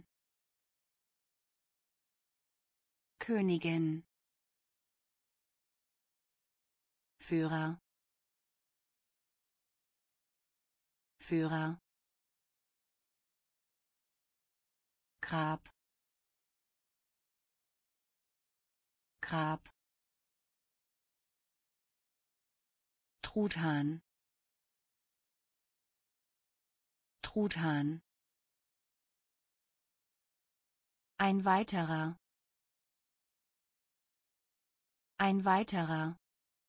Königin, Führer, Führer, Grab, Grab, Truthahn, Truthahn, ein weiterer, ein weiterer,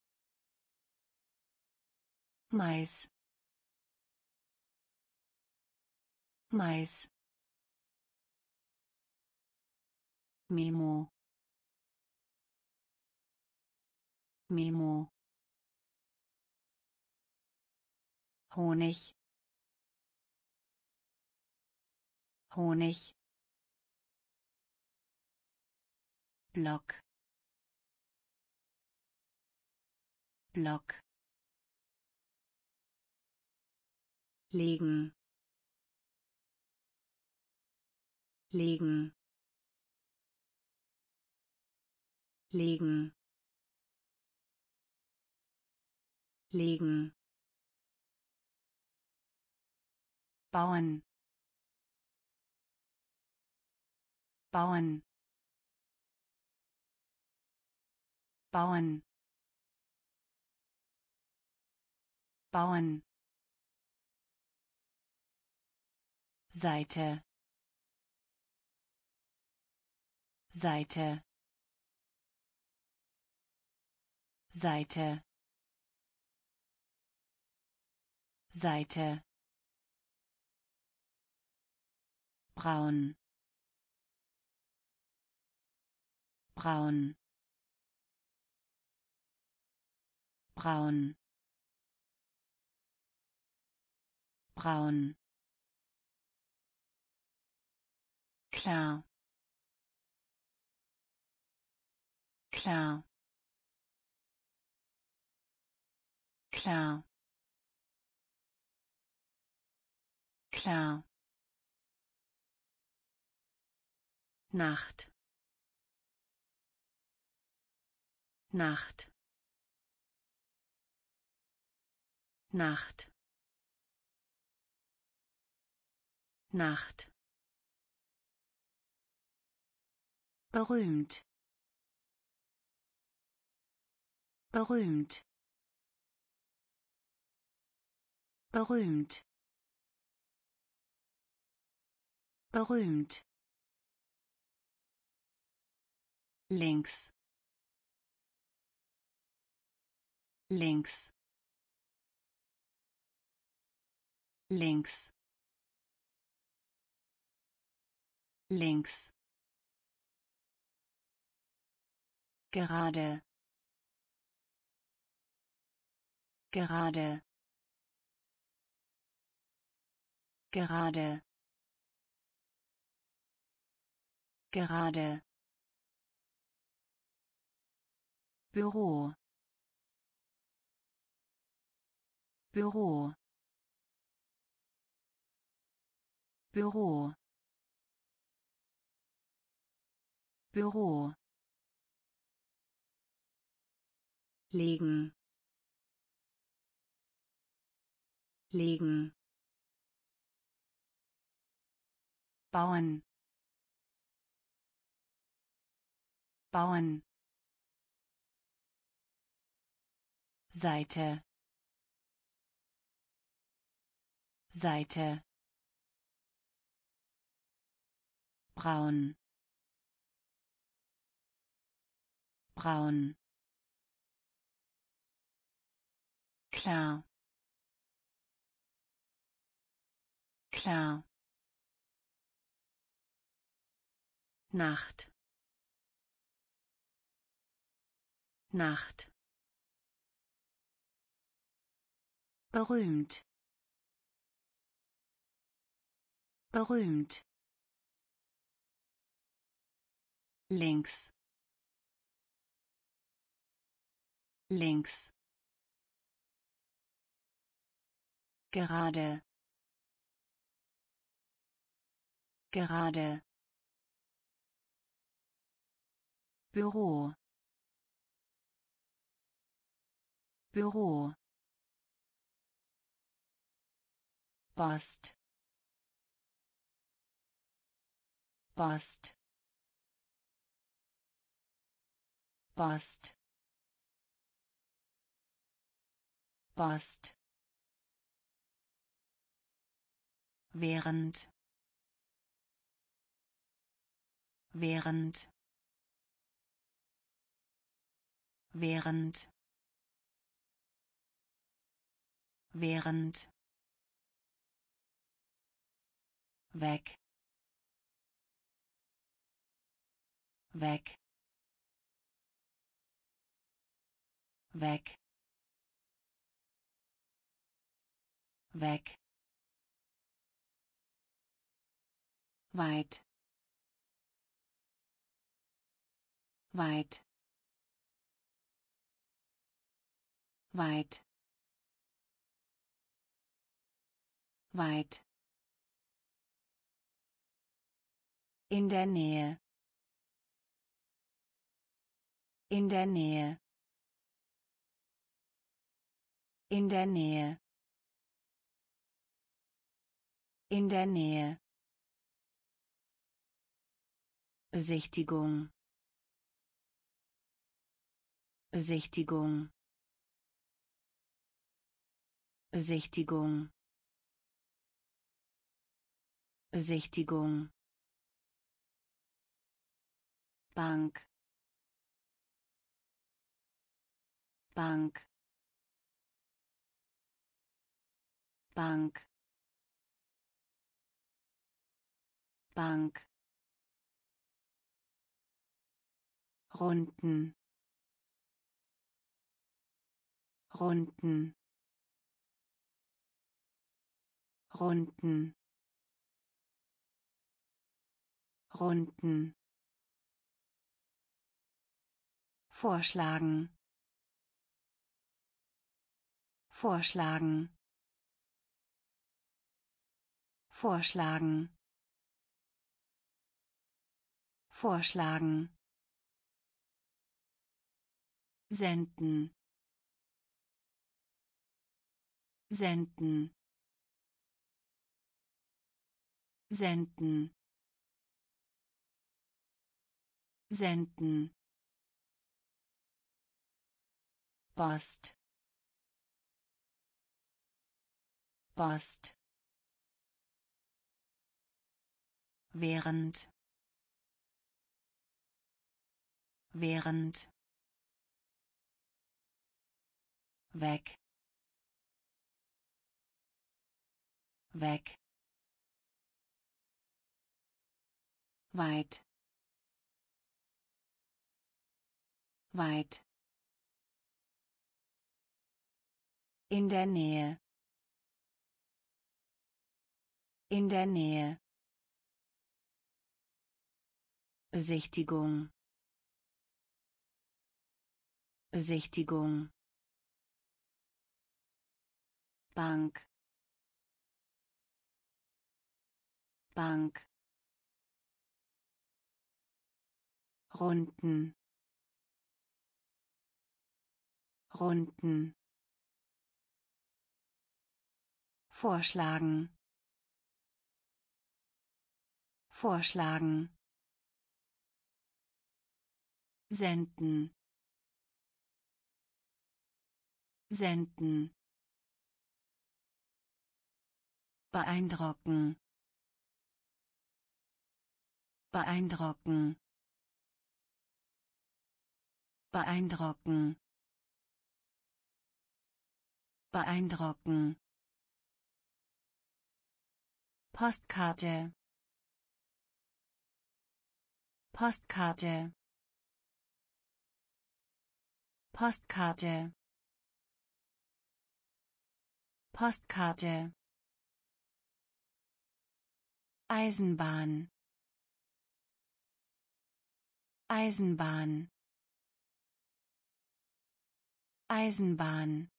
Mais, Mais, Memo, Memo, Honig, Honig, Block, Block, legen, legen, legen, legen, bauen, bauen, bauen, bauen, Seite, Seite, Seite, Seite, braun, braun, braun, braun, klar, klar, klar, klar, Nacht, Nacht, Nacht, Nacht, berühmt, berühmt, berühmt, berühmt, links, links, links, links, gerade, gerade, gerade, gerade, Büro, Büro, Büro, Büro, legen, legen, bauen, bauen, Seite, Seite, braun, braun, klar, klar, Nacht, Nacht, berühmt, berühmt, links, links, gerade, gerade, Büro, Büro, Post, Post, Post, Post, während, während, während, während, weg, weg, weg, weg, weit, weit, weit, weit, in der Nähe, in der Nähe, in der Nähe, in der Nähe, Besichtigung, Besichtigung, Besichtigung, Besichtigung, Bank, Bank, Bank, Bank, Runden, Runden, Runden, Runden. Vorschlagen, vorschlagen, vorschlagen, vorschlagen. Senden, senden, senden, senden. Post, Post. Während, während. Weg, weg. Weit, weit. In der Nähe, in der Nähe. Besichtigung, Besichtigung. Bank, Bank. Runden, Runden. Vorschlagen, vorschlagen. Senden, senden. Beeindrucken, beeindrucken, beeindrucken, beeindrucken. Postkarte, Postkarte, Postkarte, Postkarte. Eisenbahn, Eisenbahn, Eisenbahn,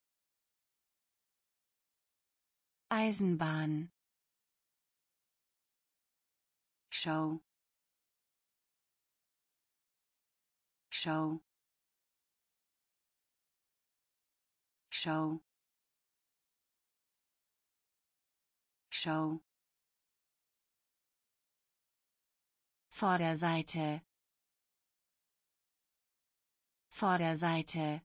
Eisenbahn. Show, Show, Show, Show. Vorderseite, Vorderseite,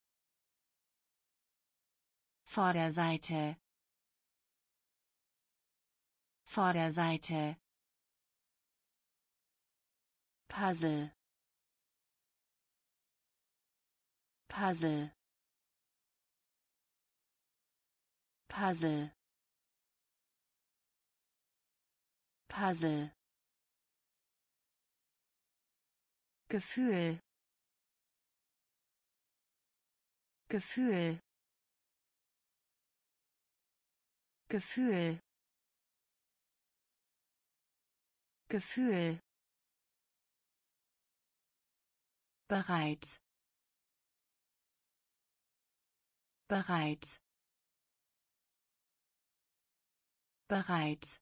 Vorderseite, Vorderseite. Puzzle, Puzzle, Puzzle, Puzzle. Gefühl, Gefühl, Gefühl, Gefühl. Bereits, bereits, bereits,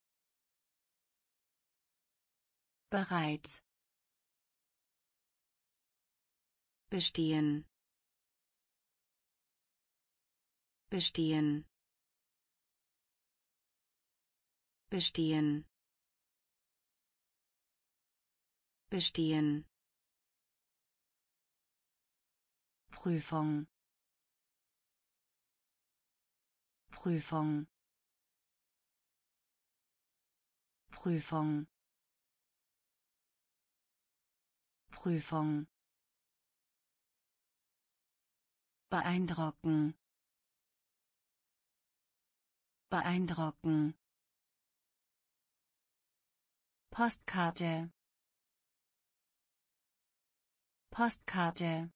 bereits. Bestehen, bestehen, bestehen, bestehen. Prüfung, Prüfung, Prüfung, Prüfung. Beeindrucken, beeindrucken. Postkarte, Postkarte.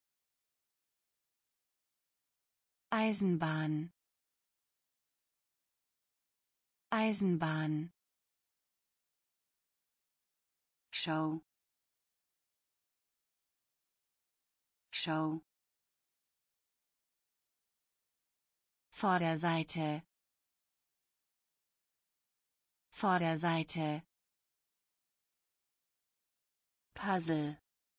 Eisenbahn, Eisenbahn. Show. Show. Vorderseite. Vorderseite. Puzzle.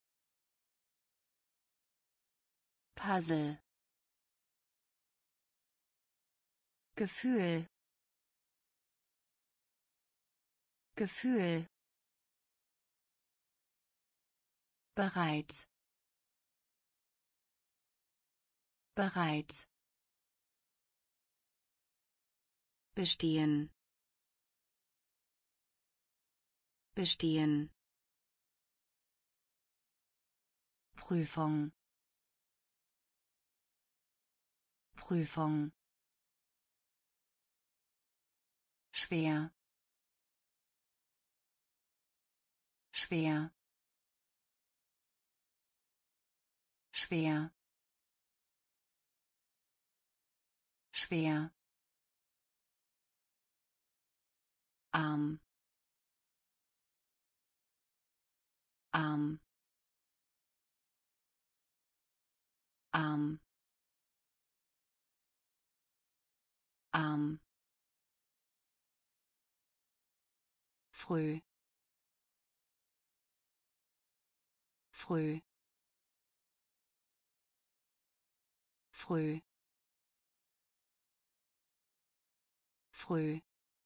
Puzzle. Gefühl. Gefühl. Bereits. Bereits. Bestehen. Bestehen. Prüfung. Prüfung. Schwer. Schwer. Schwer. Schwer. Arm. Arm. Arm. Arm. Früh. Früh. Früh. Früh.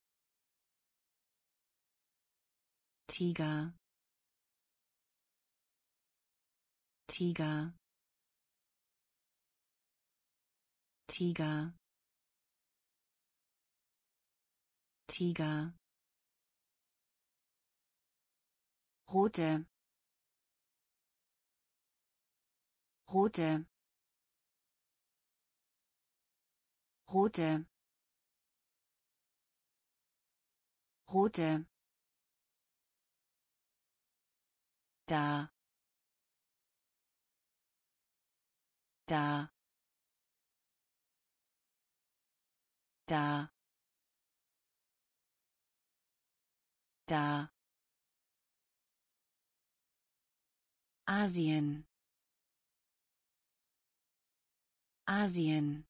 Tiger. Tiger. Tiger. Tiger. Rote. Rote. Rote. Rote. Da. Da. Da. Da. Asien. Asien.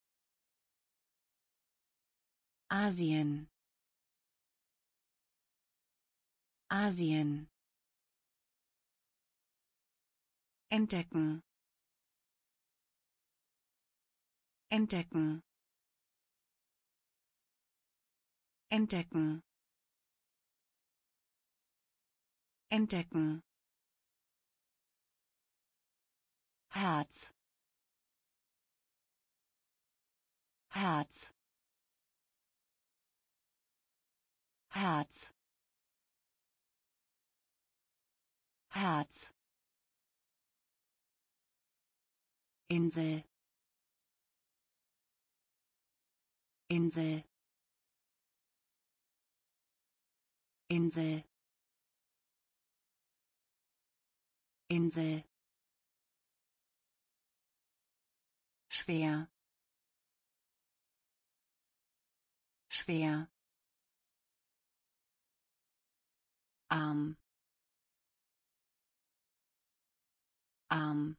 Asien. Asien. Entdecken. Entdecken. Entdecken. Entdecken. Herz. Herz. Herz. Herz. Insel. Insel. Insel. Insel. Schwer. Schwer. Arm. Arm.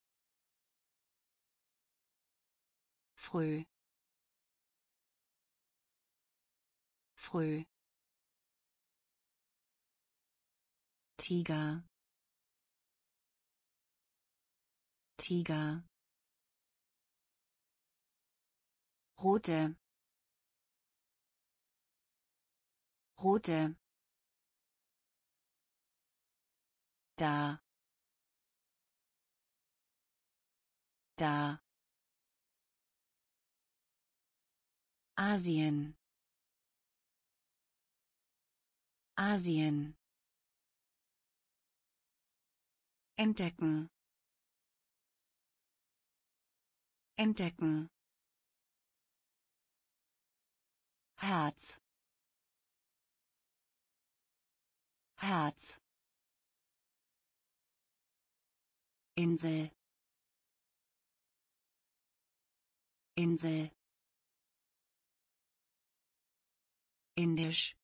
Früh. Früh. Tiger. Tiger. Rote. Rote. Da. Da. Asien. Asien. Entdecken. Entdecken. Herz. Herz. Insel. Insel. Indisch.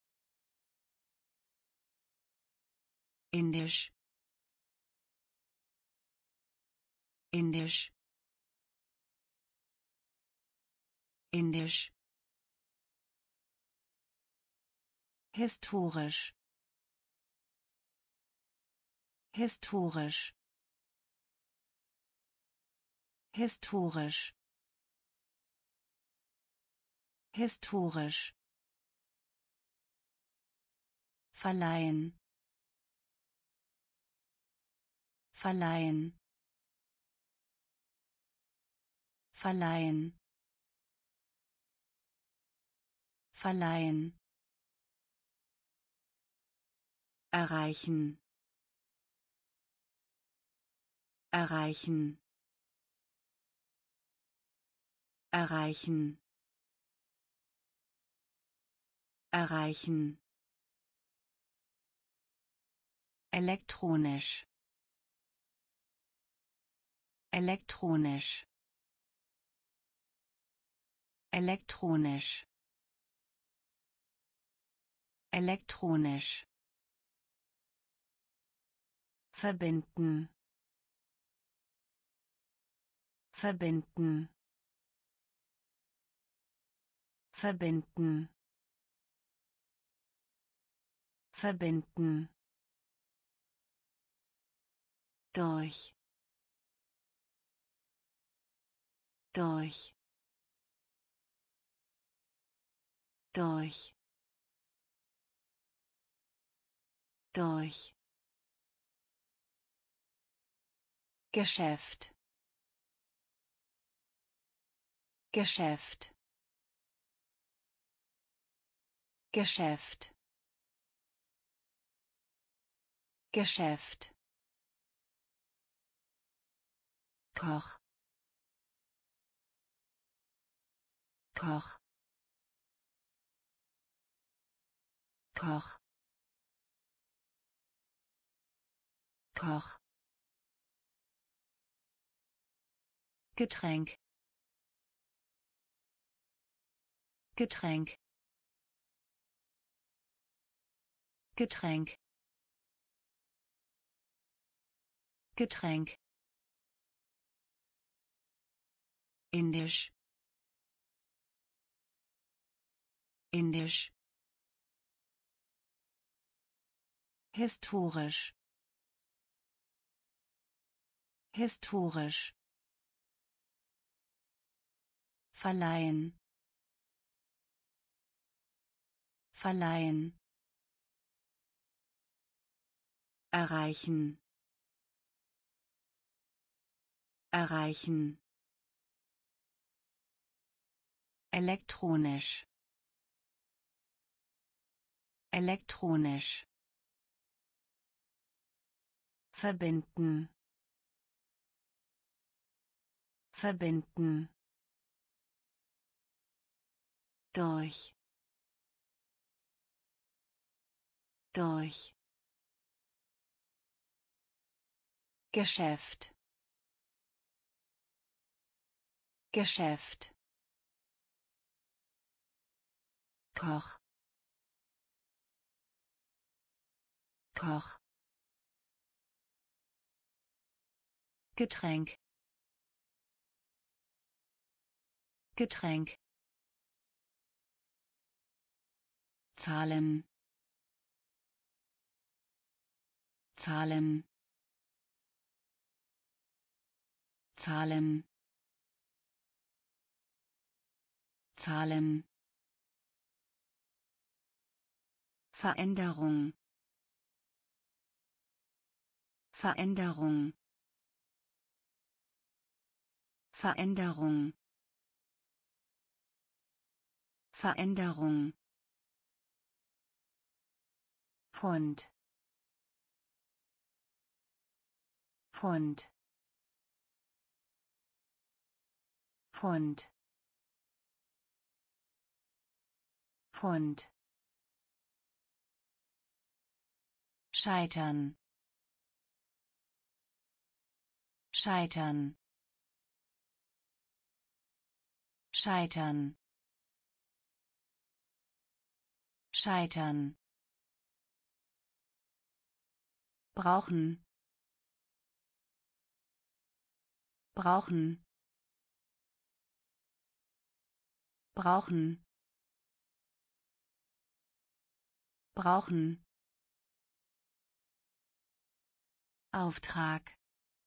Indisch. Indisch. Indisch. Historisch. Historisch. Historisch. Historisch. Verleihen. Verleihen. Verleihen. Verleihen. Erreichen. Erreichen. Erreichen. Erreichen. Elektronisch. Elektronisch. Elektronisch. Elektronisch. Verbinden. Verbinden. Verbinden. Verbinden. Durch. Durch. Durch. Durch. Geschäft. Geschäft. Geschäft. Geschäft. Koch. Koch. Koch. Koch. Getränk. Getränk. Getränk. Getränk. Indisch. Indisch. Historisch. Historisch. Verleihen. Verleihen. Erreichen. Erreichen. Elektronisch. Elektronisch. Verbinden. Verbinden. Durch. Durch. Geschäft. Geschäft. Koch. Koch. Getränk. Getränk. Zahlen. Zahlen. Zahlen. Zahlen. Veränderung. Veränderung. Veränderung. Veränderung. Pfund. Pfund. Pfund. Pfund. Scheitern. Scheitern. Scheitern. Scheitern. Brauchen. Brauchen. Brauchen. Brauchen. Auftrag.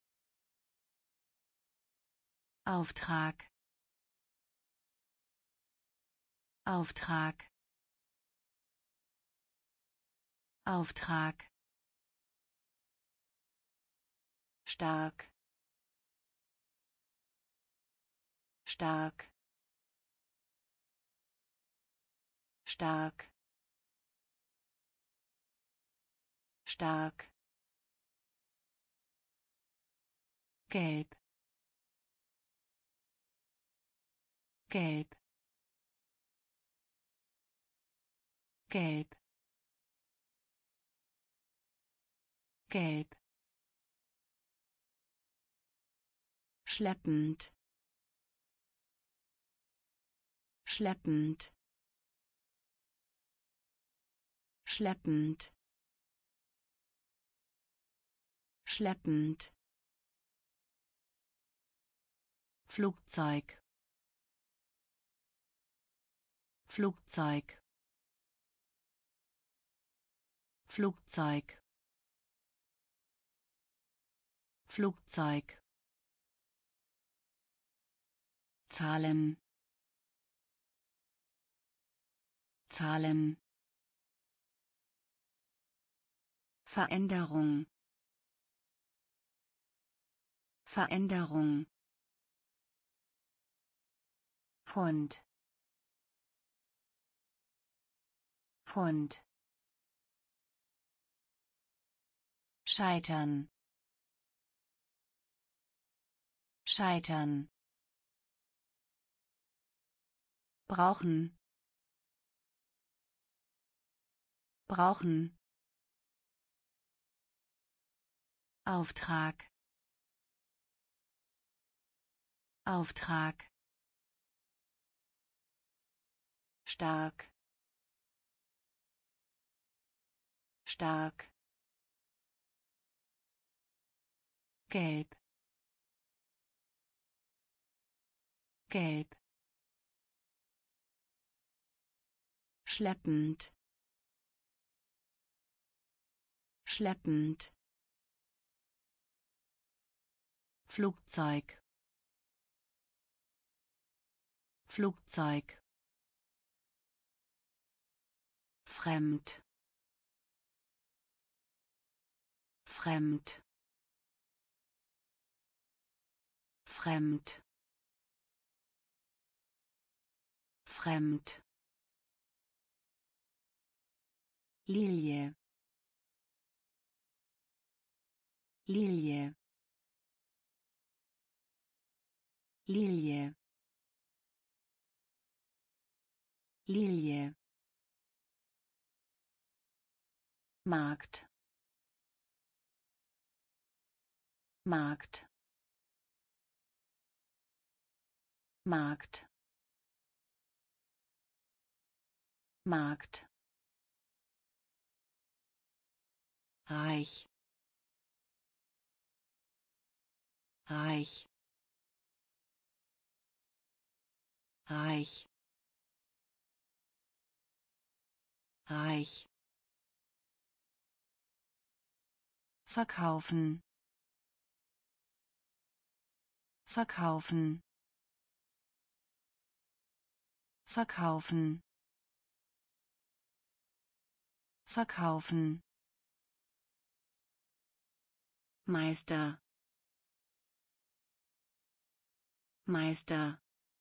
Auftrag. Auftrag. Auftrag. Stark. Stark. Stark. Stark. Gelb. Gelb. Gelb. Gelb. Schleppend. Schleppend. Schleppend. Schleppend. Flugzeug. Flugzeug. Flugzeug. Flugzeug. Zahlen. Zahlen. Veränderung. Veränderung. Pfund. Pfund. Scheitern. Scheitern. Brauchen. Brauchen. Auftrag. Auftrag. Stark. Stark. Gelb. Gelb. Schleppend. Schleppend. Flugzeug. Flugzeug. Fremd. Fremd. Fremd. Fremd. Lilie. Lilie. Lilie. Lilie. Markt. Markt. Markt. Markt. Reich. Reich. Reich. Reich. Verkaufen. Verkaufen. Verkaufen. Verkaufen. Meister. Meister.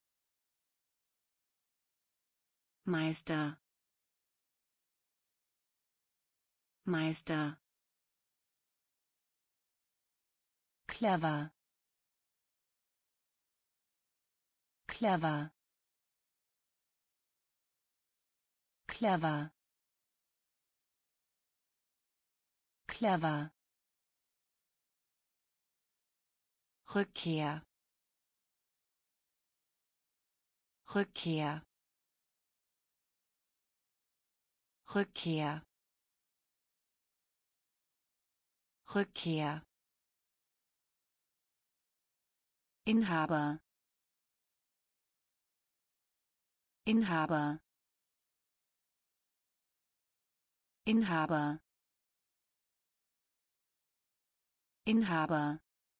Meister. Meister. Clever. Clever. Clever. Clever. Rückkehr. Rückkehr. Rückkehr Rückkehr Inhaber Inhaber Inhaber Inhaber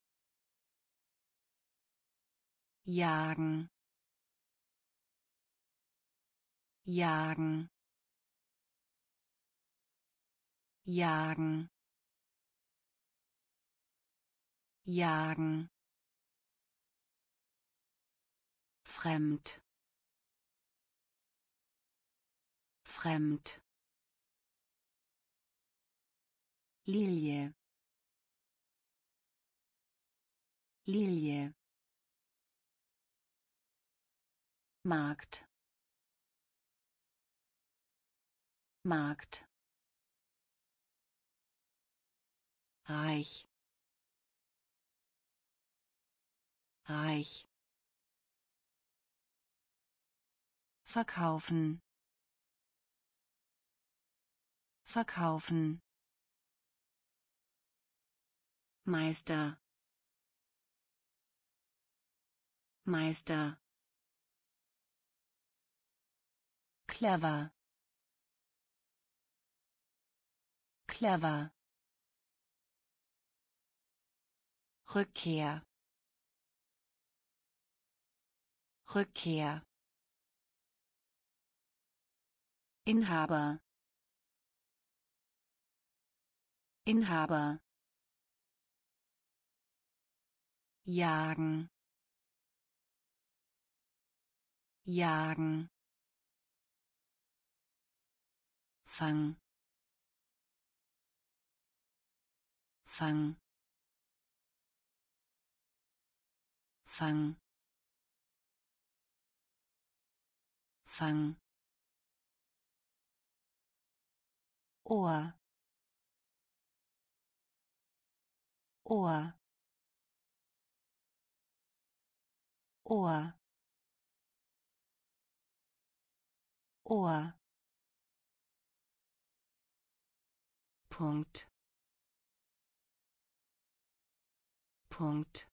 jagen jagen jagen jagen fremd fremd Lilie Lilie Markt Markt reich reich verkaufen verkaufen Meister Meister clever clever Rückkehr Rückkehr Inhaber Inhaber jagen jagen Fang Fang Fang Fang Ohr Ohr Ohr Ohr Punkt Punkt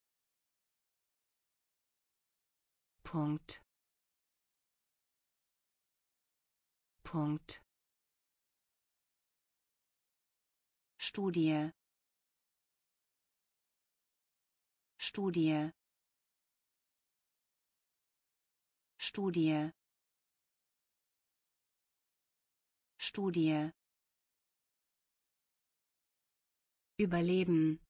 Punkt Punkt Studie Studie Studie Studie Überleben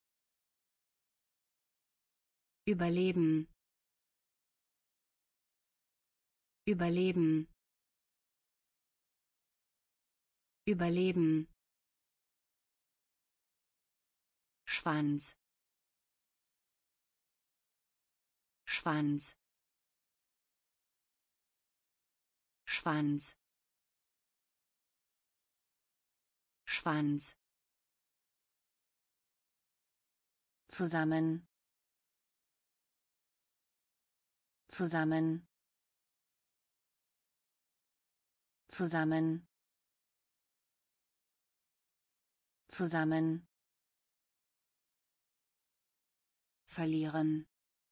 Überleben Überleben Überleben Schwanz Schwanz Schwanz Schwanz zusammen zusammen zusammen zusammen verlieren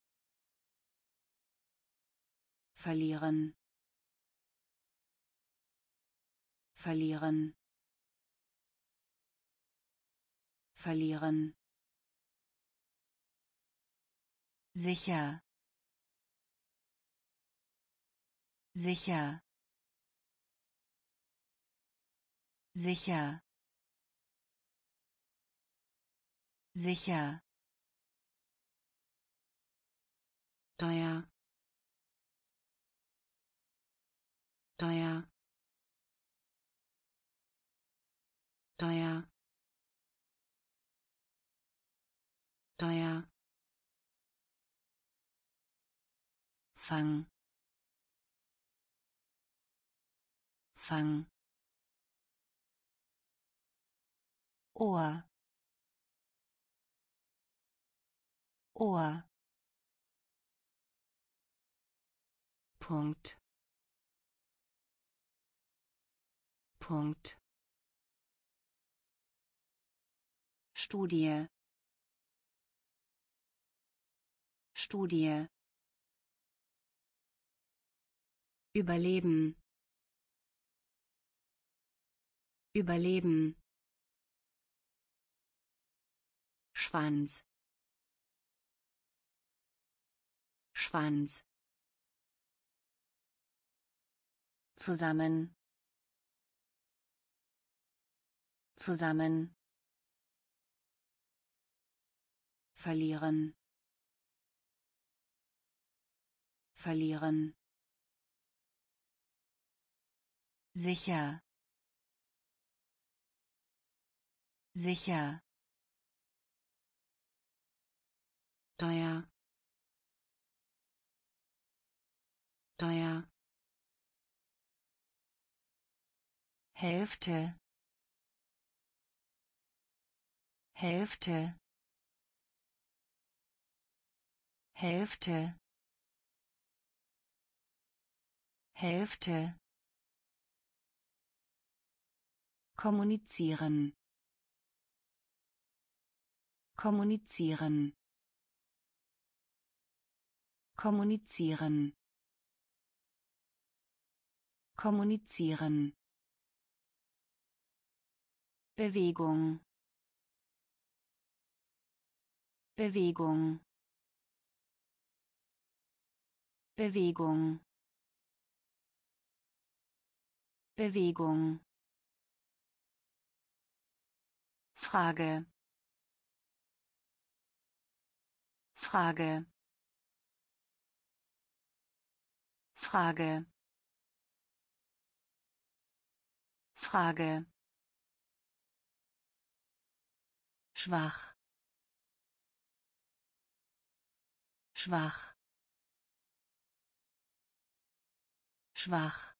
verlieren verlieren verlieren sicher sicher sicher sicher teuer teuer teuer teuer Fang Fang Ohr Ohr Punkt Punkt. Studie. Studie. Überleben. Überleben. Schwanz. Schwanz. Zusammen. Zusammen. Verlieren. Verlieren. Sicher. Sicher. Teuer. Teuer. Hälfte. Hälfte. Hälfte. Hälfte. Kommunizieren. Kommunizieren. Kommunizieren. Kommunizieren. Bewegung. Bewegung. Bewegung. Bewegung. Frage. Frage. Frage. Frage. Schwach. Schwach. Schwach.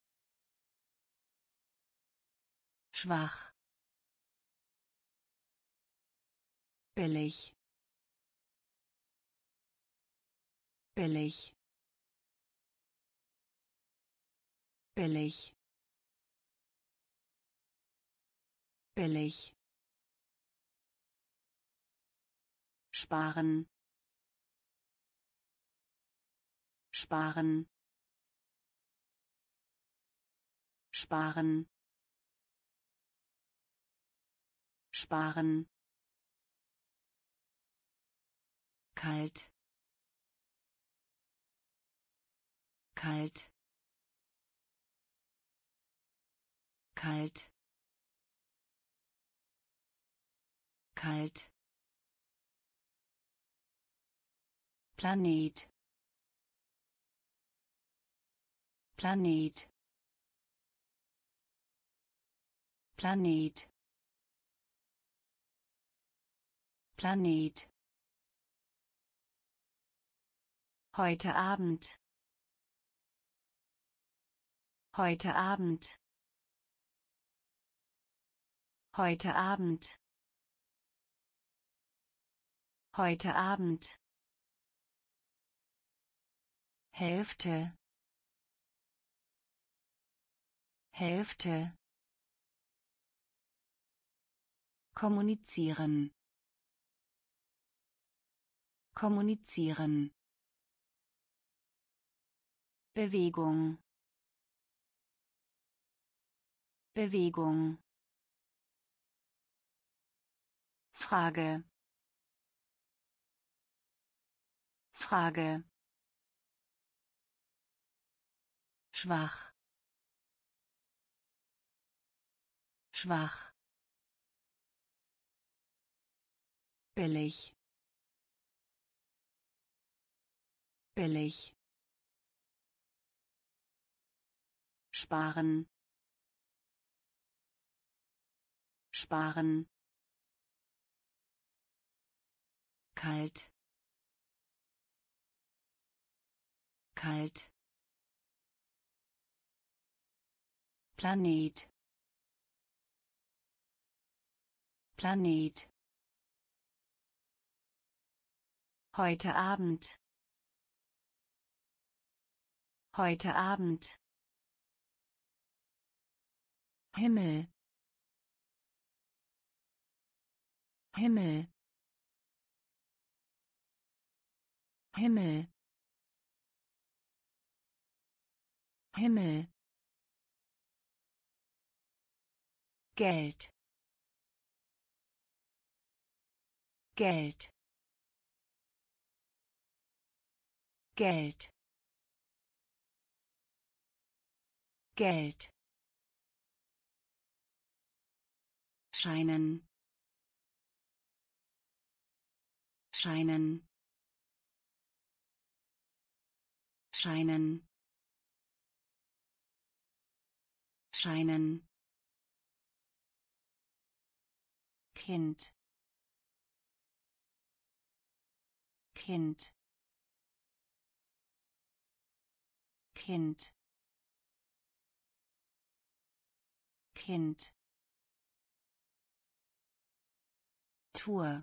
Schwach. Billig. Billig. Billig. Billig. Sparen. Sparen. Sparen. Sparen. Kalt. Kalt. Kalt. Kalt. Planet. Planet. Planet. Planet. Heute Abend. Heute Abend. Heute Abend. Heute Abend. Hälfte. Hälfte. Kommunizieren. Kommunizieren. Bewegung. Bewegung. Frage. Frage. Schwach. Schwach. Billig. Billig. Sparen. Sparen. Kalt. Kalt. Planet. Planet. Heute Abend. Heute Abend. Himmel, Himmel, Himmel, Himmel, Geld, Geld, Geld, Geld, scheinen, scheinen, scheinen, scheinen, Kind, Kind, Kind, Kind, Tour,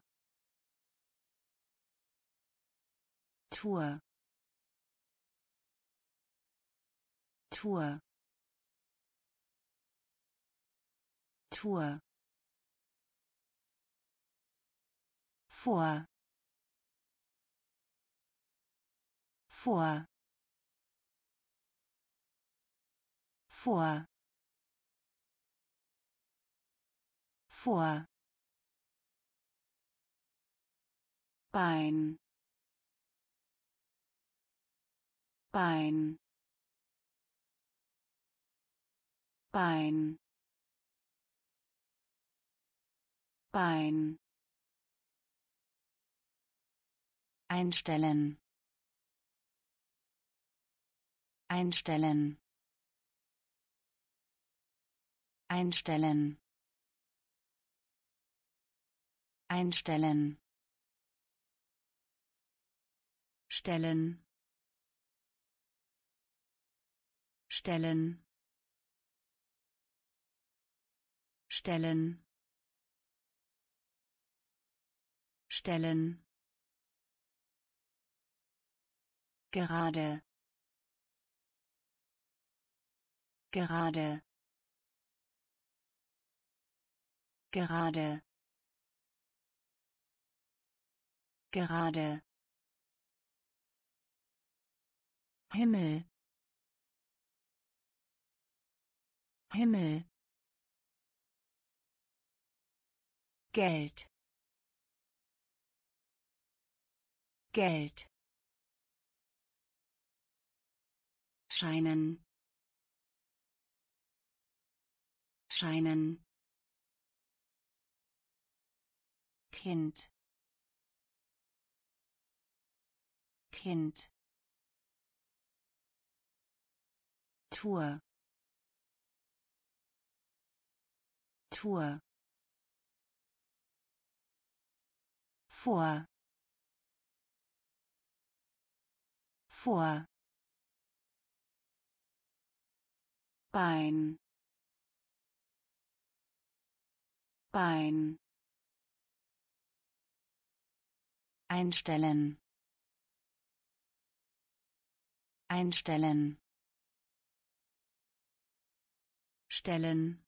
Tour, Tour, Tour, vor, vor, vor, vor, Bein, Bein, Bein, Bein, einstellen, einstellen, einstellen, einstellen, stellen, stellen, stellen, stellen, gerade, gerade, gerade, gerade, Himmel, Himmel, Geld, Geld, scheinen, scheinen, Kind, Kind, Tour, Tour, vor, vor, Bein, Bein, einstellen, einstellen, stellen,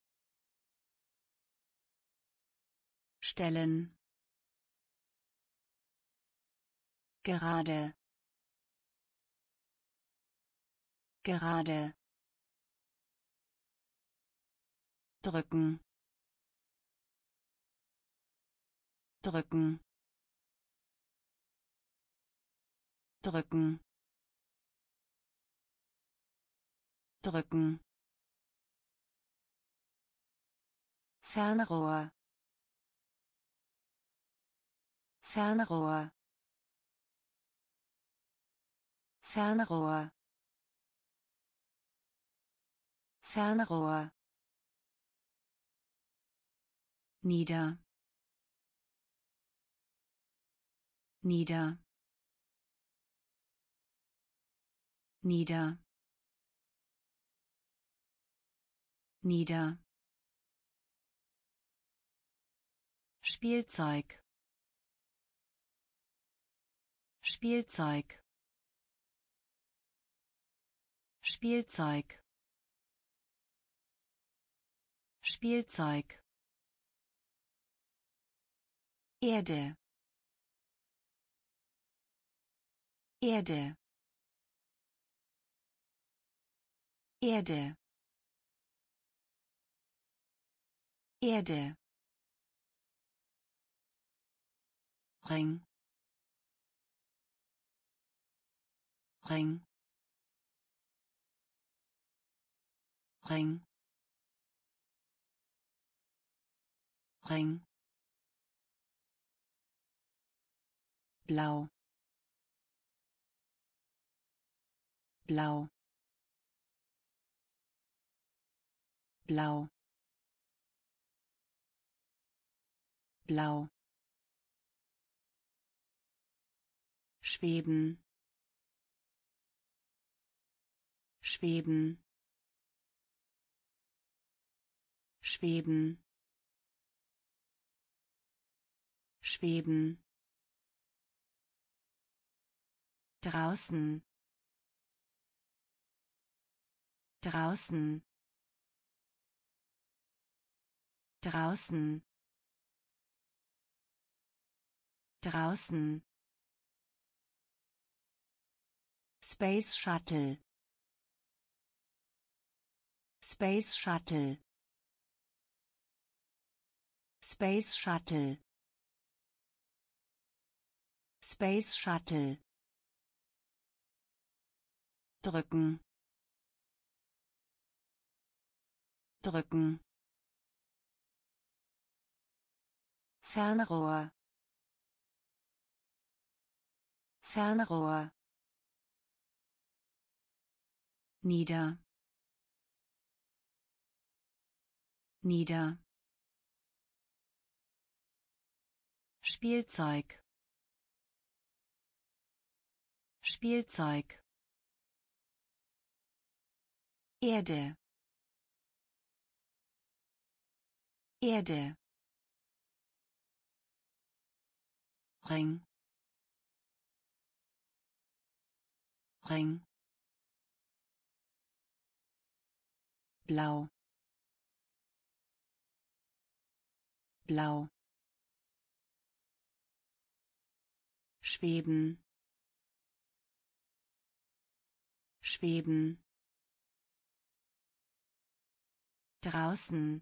stellen, gerade, gerade, drücken, drücken, drücken, drücken, Fernrohr, Fernrohr, Fernrohr, Fernrohr, nieder, nieder, nieder, nieder, Spielzeug, Spielzeug, Spielzeug, Spielzeug Erde Erde Erde Erde Ring Ring Ring Ring blau blau blau blau schweben schweben schweben schweben draußen draußen draußen draußen Space Shuttle Space Shuttle Space Shuttle Space Shuttle drücken drücken Fernrohr Fernrohr nieder nieder Spielzeug Spielzeug Erde Erde Ring Ring blau blau schweben schweben draußen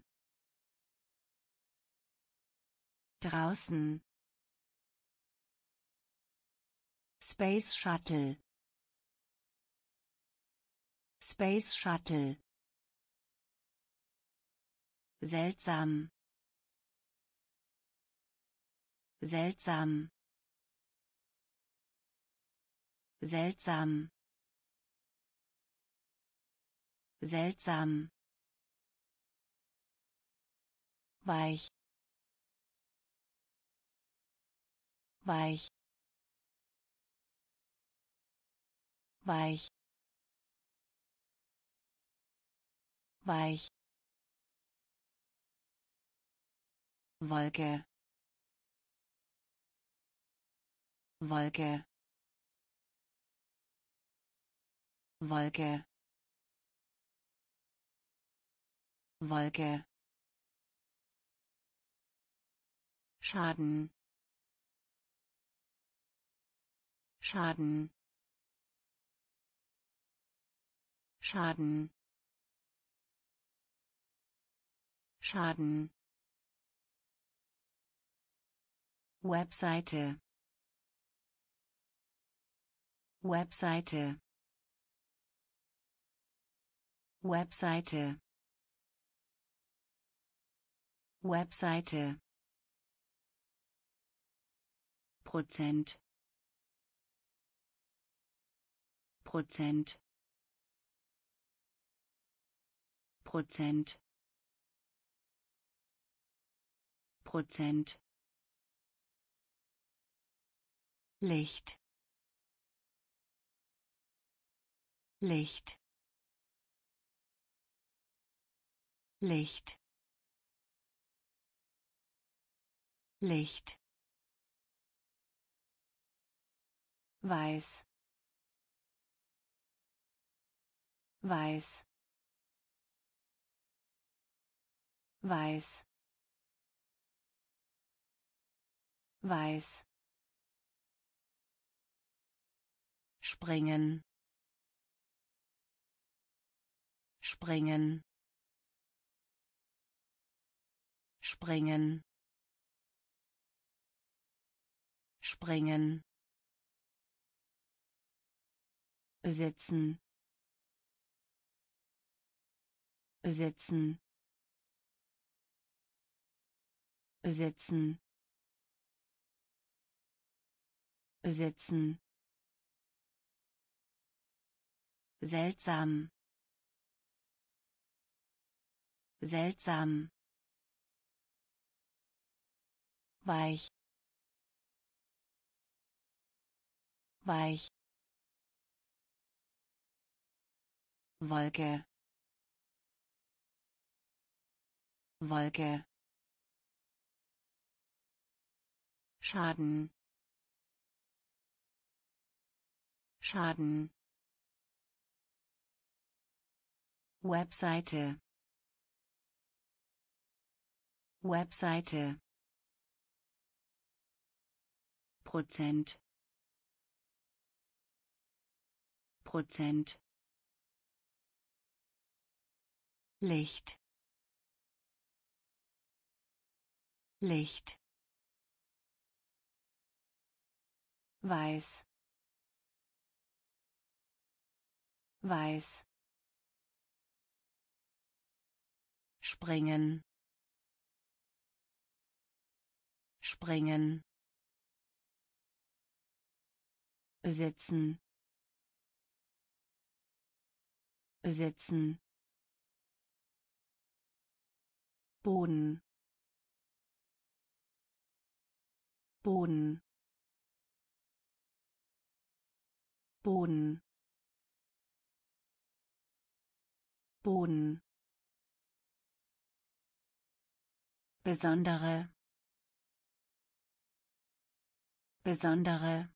draußen Space Shuttle Space Shuttle seltsam seltsam seltsam seltsam weich weich weich weich Wolke Wolke Wolke Wolke Schaden Schaden Schaden Schaden Webseite Webseite Webseite Webseite Prozent Prozent Prozent Prozent Licht Licht Licht Licht weiß weiß weiß weiß springen springen springen springen besitzen besitzen besitzen besitzen seltsam seltsam weich weich Wolke Wolke Schaden Schaden Webseite Webseite Prozent Prozent Licht Licht weiß weiß springen springen besitzen besitzen Boden Boden Boden Boden besondere besondere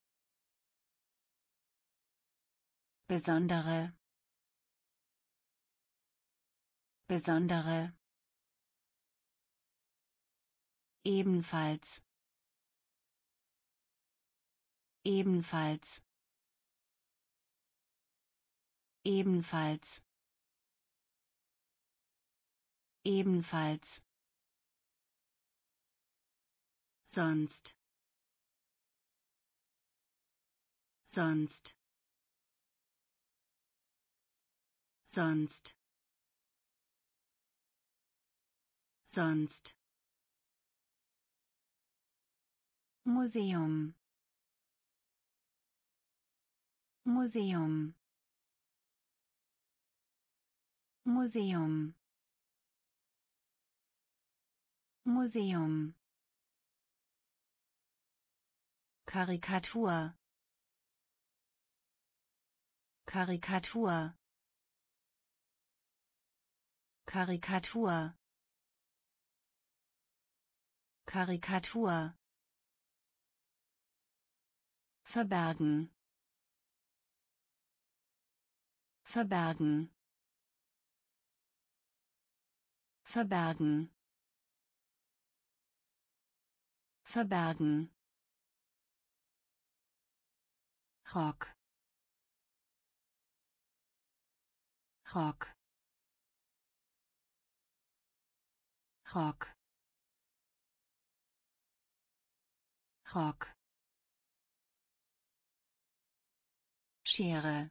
besondere besondere ebenfalls ebenfalls ebenfalls ebenfalls sonst sonst sonst sonst Museum Museum Museum Museum Karikatur Karikatur Karikatur Karikatur verbergen verbergen verbergen verbergen Rock Rock Rock Rock Schere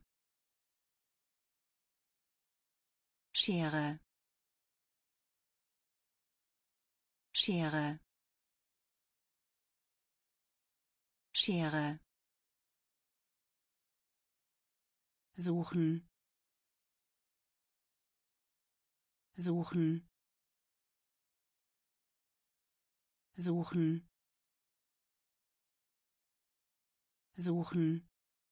Schere Schere Schere suchen suchen suchen suchen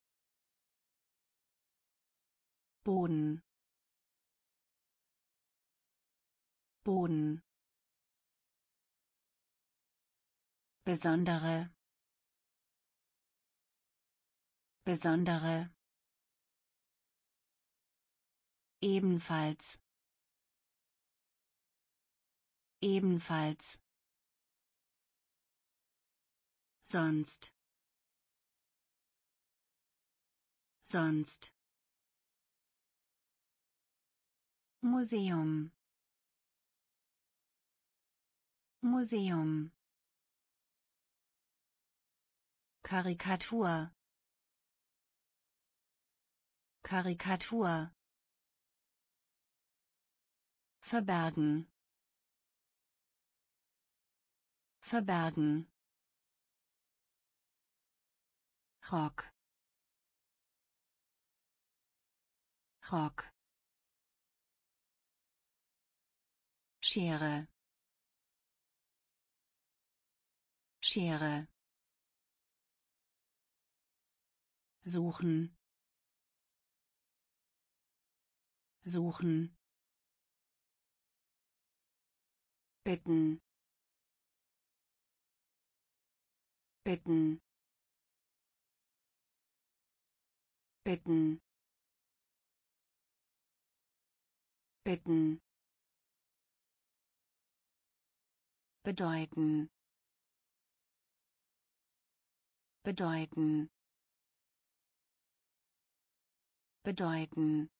Boden Boden besondere besondere ebenfalls Ebenfalls. Sonst. Sonst. Museum. Museum. Karikatur. Karikatur. Verbergen. Verbergen. Rock. Rock. Schere. Schere. Suchen. Suchen. Bitten. Bitten. Bitten. Bitten. Bedeuten. Bedeuten. Bedeuten.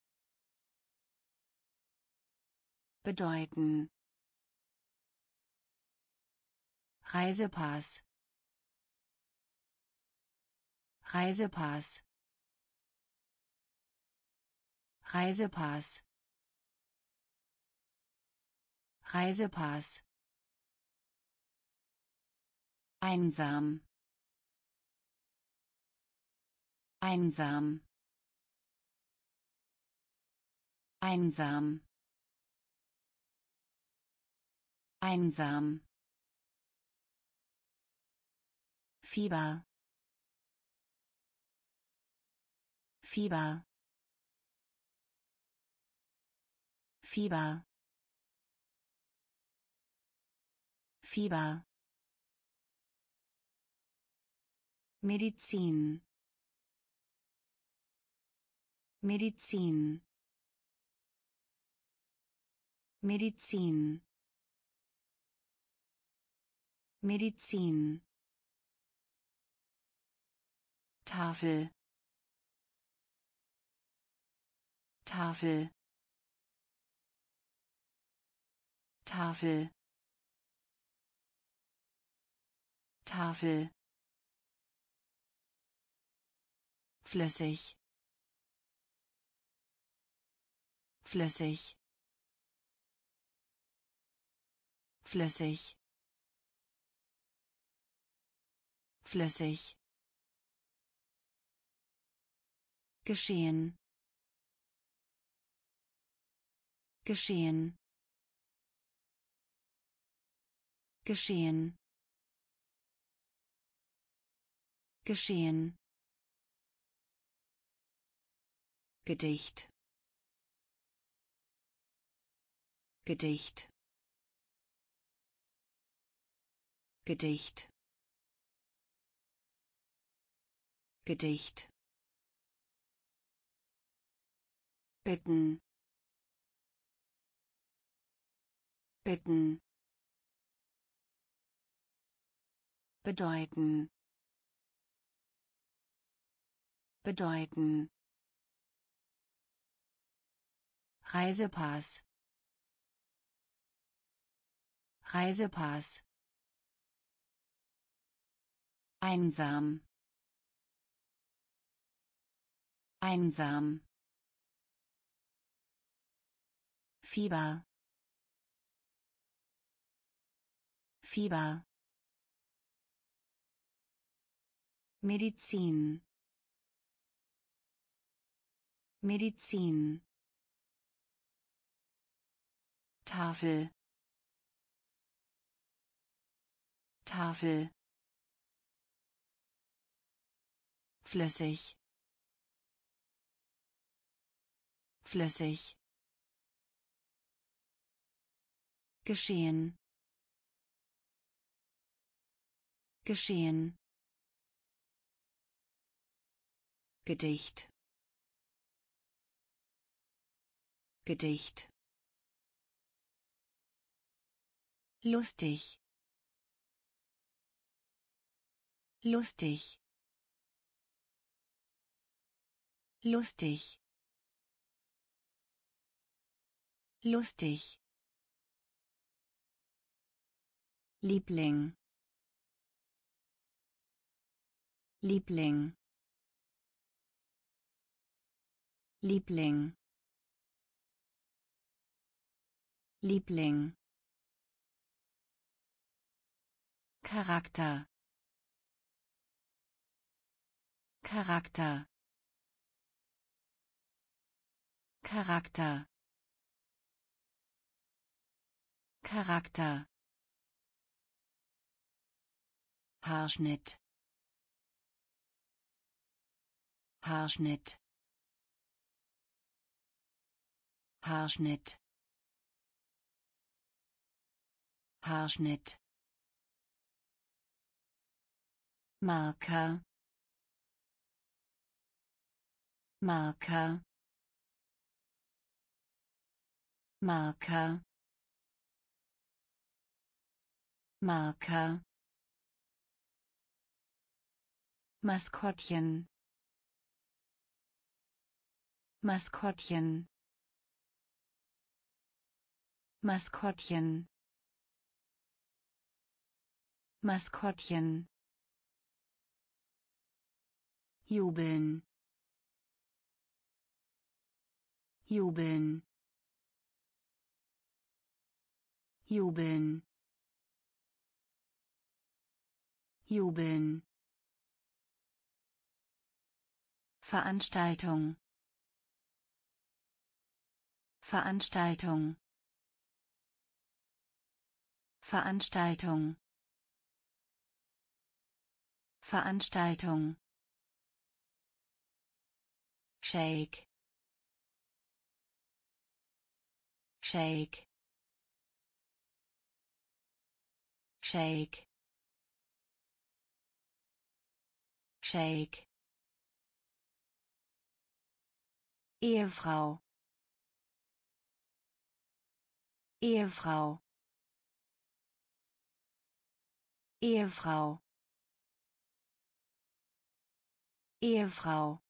Bedeuten. Reisepass. Reisepass. Reisepass. Reisepass. Einsam. Einsam. Einsam. Einsam. Fieber. Fieber. Fieber. Fieber. Medizin. Medizin. Medizin. Medizin. Tafel. Tafel. Tafel. Tafel. Flüssig. Flüssig. Flüssig. Flüssig. Geschehen. Geschehen. Geschehen. Geschehen. Gedicht. Gedicht. Gedicht. Gedicht. Bitten. Bitten. Bedeuten. Bedeuten. Reisepass. Reisepass. Einsam. Einsam. Fieber. Fieber. Medizin. Medizin. Tafel. Tafel. Flüssig. Flüssig. Geschehen. Geschehen. Gedicht. Gedicht. lustig, lustig, lustig, lustig, Liebling, Liebling, Liebling, Liebling, Charakter, Charakter, Charakter, Charakter, Haarschnitt, Haarschnitt, Haarschnitt, Haarschnitt, Marker, Marker, Marker, Marker, Maskottchen, Maskottchen, Maskottchen, Maskottchen, jubeln, jubeln, jubeln, jubeln, Veranstaltung, Veranstaltung, Veranstaltung, Veranstaltung, Shake, Shake, Shake, Shake, Ehefrau, Ehefrau, Ehefrau, Ehefrau,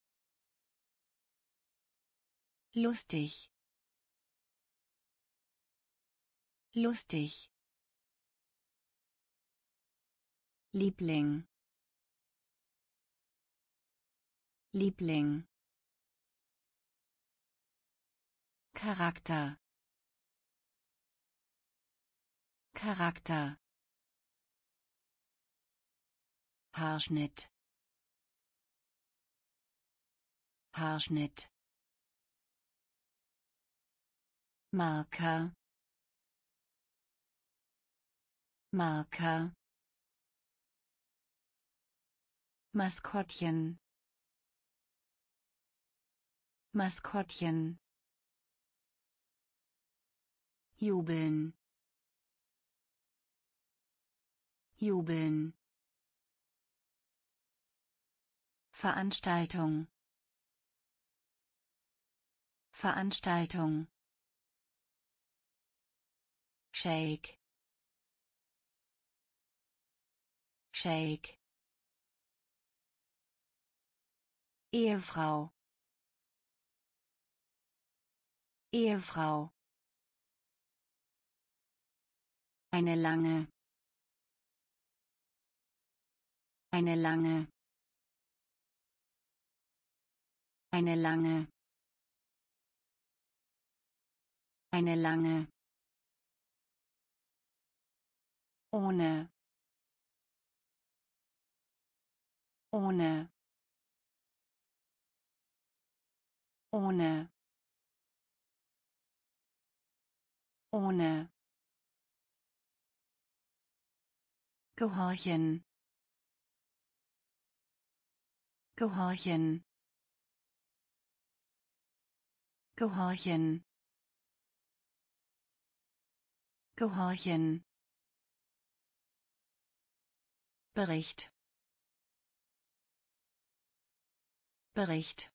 lustig, lustig, Liebling, Liebling, Charakter, Charakter, Haarschnitt, Haarschnitt, Marker, Marker, Maskottchen, Maskottchen, jubeln, jubeln, Veranstaltung, Veranstaltung, Shake, Shake, Ehefrau, Ehefrau, eine lange, eine lange, eine lange, eine lange, ohne, ohne, ohne, ohne, gehorchen, gehorchen, gehorchen, gehorchen, Bericht, Bericht,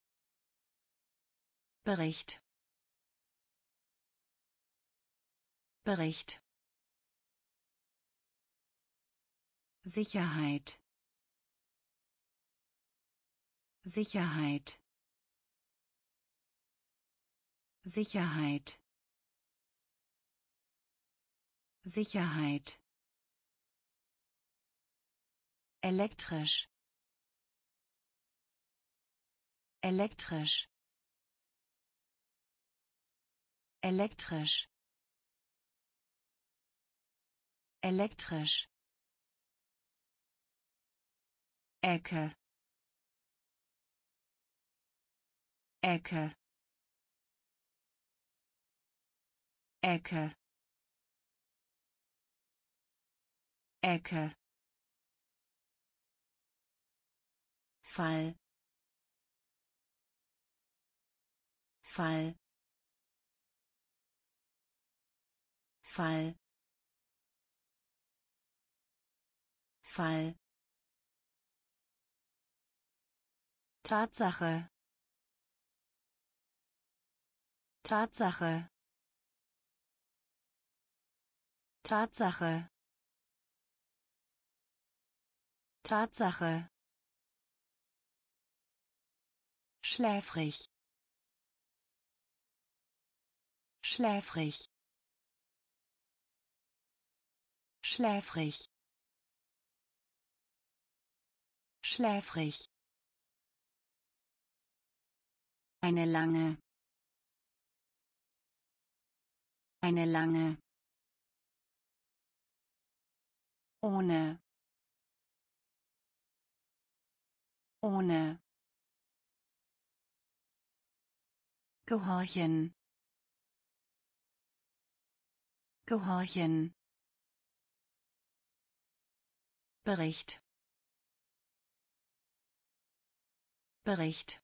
Bericht, Bericht. Sicherheit. Sicherheit. Sicherheit. Sicherheit. Elektrisch. Elektrisch. Elektrisch. Elektrisch. Ecke. Ecke. Ecke. Ecke. Fall. Fall. Fall. Fall. Tatsache. Tatsache. Tatsache. Tatsache. Schläfrig. Schläfrig. Schläfrig. Schläfrig. Eine lange. Eine lange. Ohne. Ohne. Gehorchen. Gehorchen. Bericht. Bericht.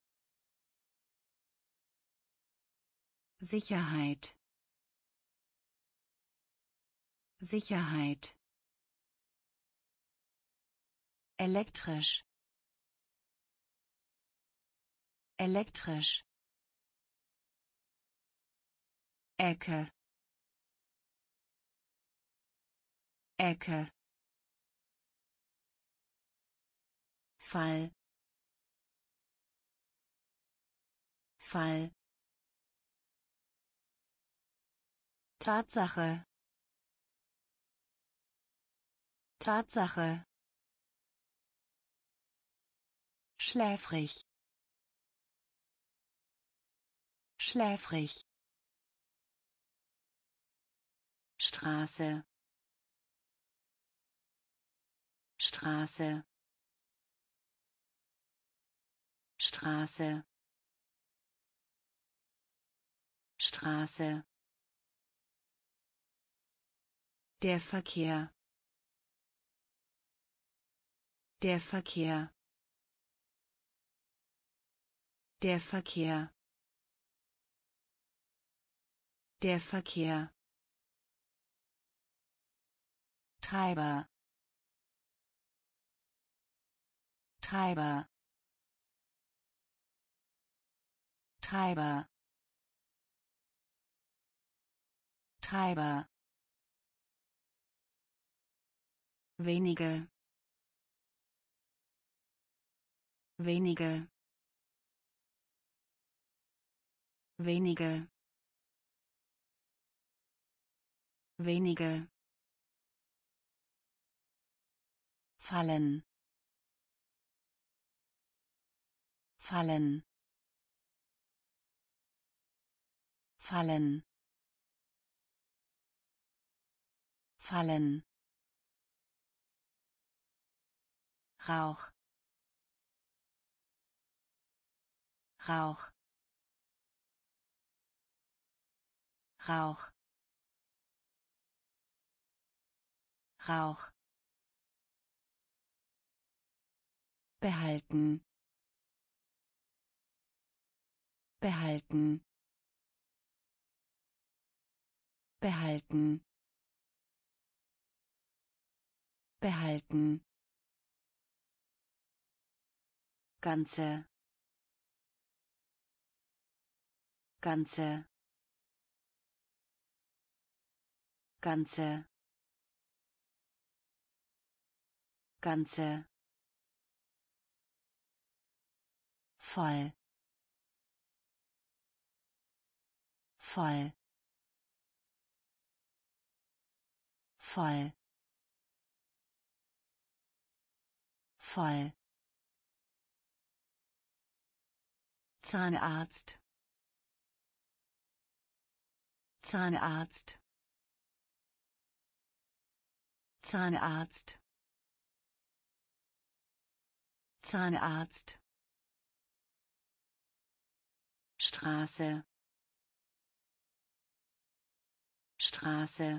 Sicherheit. Sicherheit. Elektrisch. Elektrisch. Ecke. Ecke. Fall. Fall. Tatsache. Tatsache. Schläfrig. Schläfrig. Straße. Straße. Straße. Straße. Der Verkehr. Der Verkehr. Der Verkehr. Der Verkehr. Treiber. Treiber. Treiber. Treiber. Wenige. Wenige. Wenige. Wenige. Fallen. Fallen. Fallen. Fallen. Rauch. Rauch. Rauch. Rauch. Behalten. Behalten. Behalten. Behalten. Ganze. Ganze. ganze ganze voll voll voll voll Zahnarzt Zahnarzt Zahnarzt Zahnarzt Straße Straße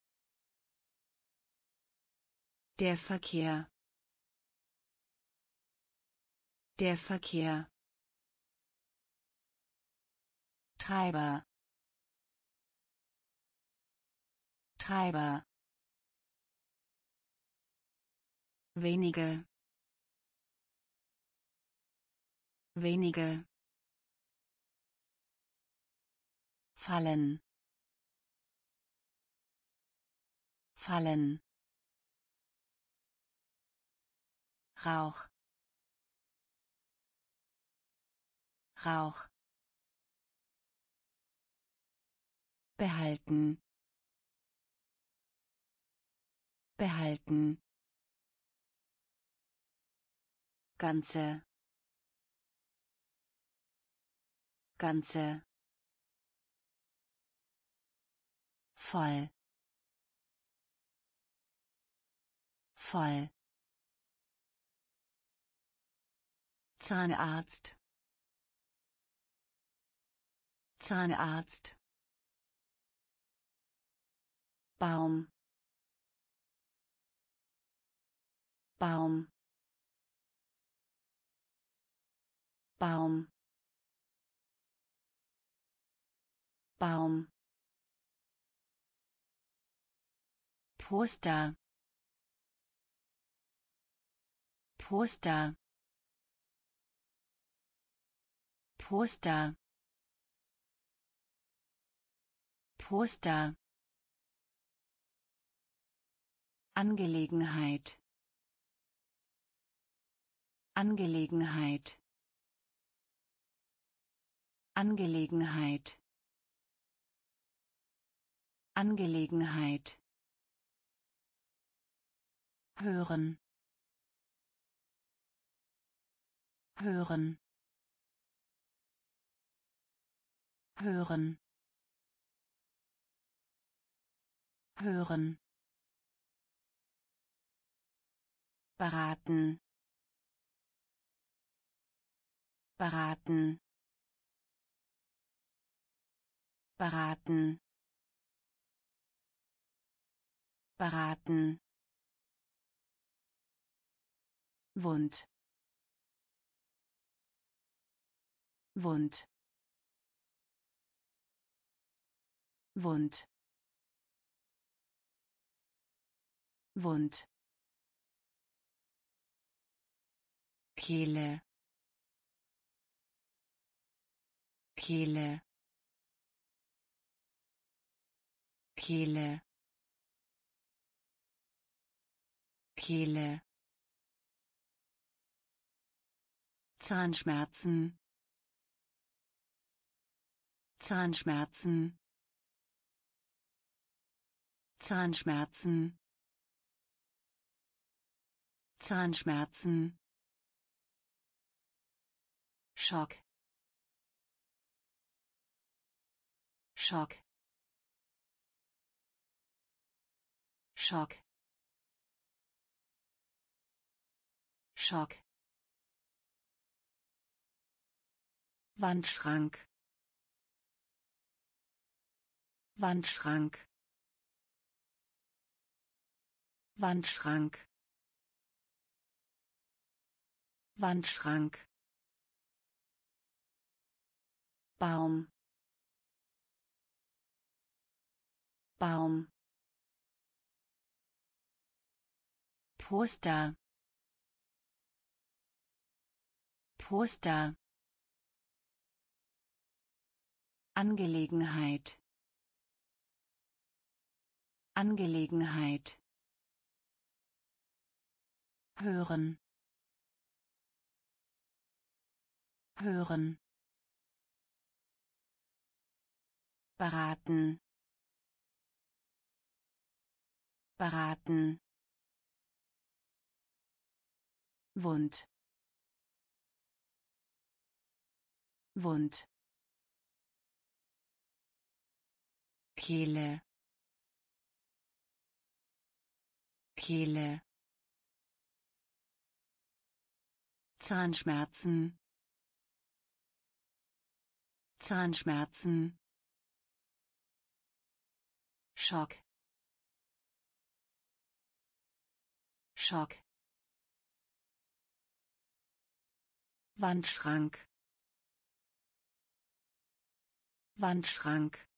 Der Verkehr Der Verkehr Treiber Treiber wenige wenige fallen fallen Rauch Rauch behalten behalten ganze ganze voll voll Zahnarzt Zahnarzt Baum Baum Baum Baum Poster Poster Poster Poster Angelegenheit Angelegenheit Angelegenheit Angelegenheit hören hören hören hören beraten beraten beraten beraten Wund Wund Wund Wund Kehle Kehle Kehle Kehle Zahnschmerzen Zahnschmerzen Zahnschmerzen Zahnschmerzen Schock Schock Schock Schock Wandschrank Wandschrank Wandschrank Wandschrank Baum Baum Poster Poster Angelegenheit Angelegenheit. Hören. Hören. Beraten. Beraten. Wund. Wund. Kehle. Kehle. Zahnschmerzen. Zahnschmerzen. Schock. Schock. Wandschrank. Wandschrank.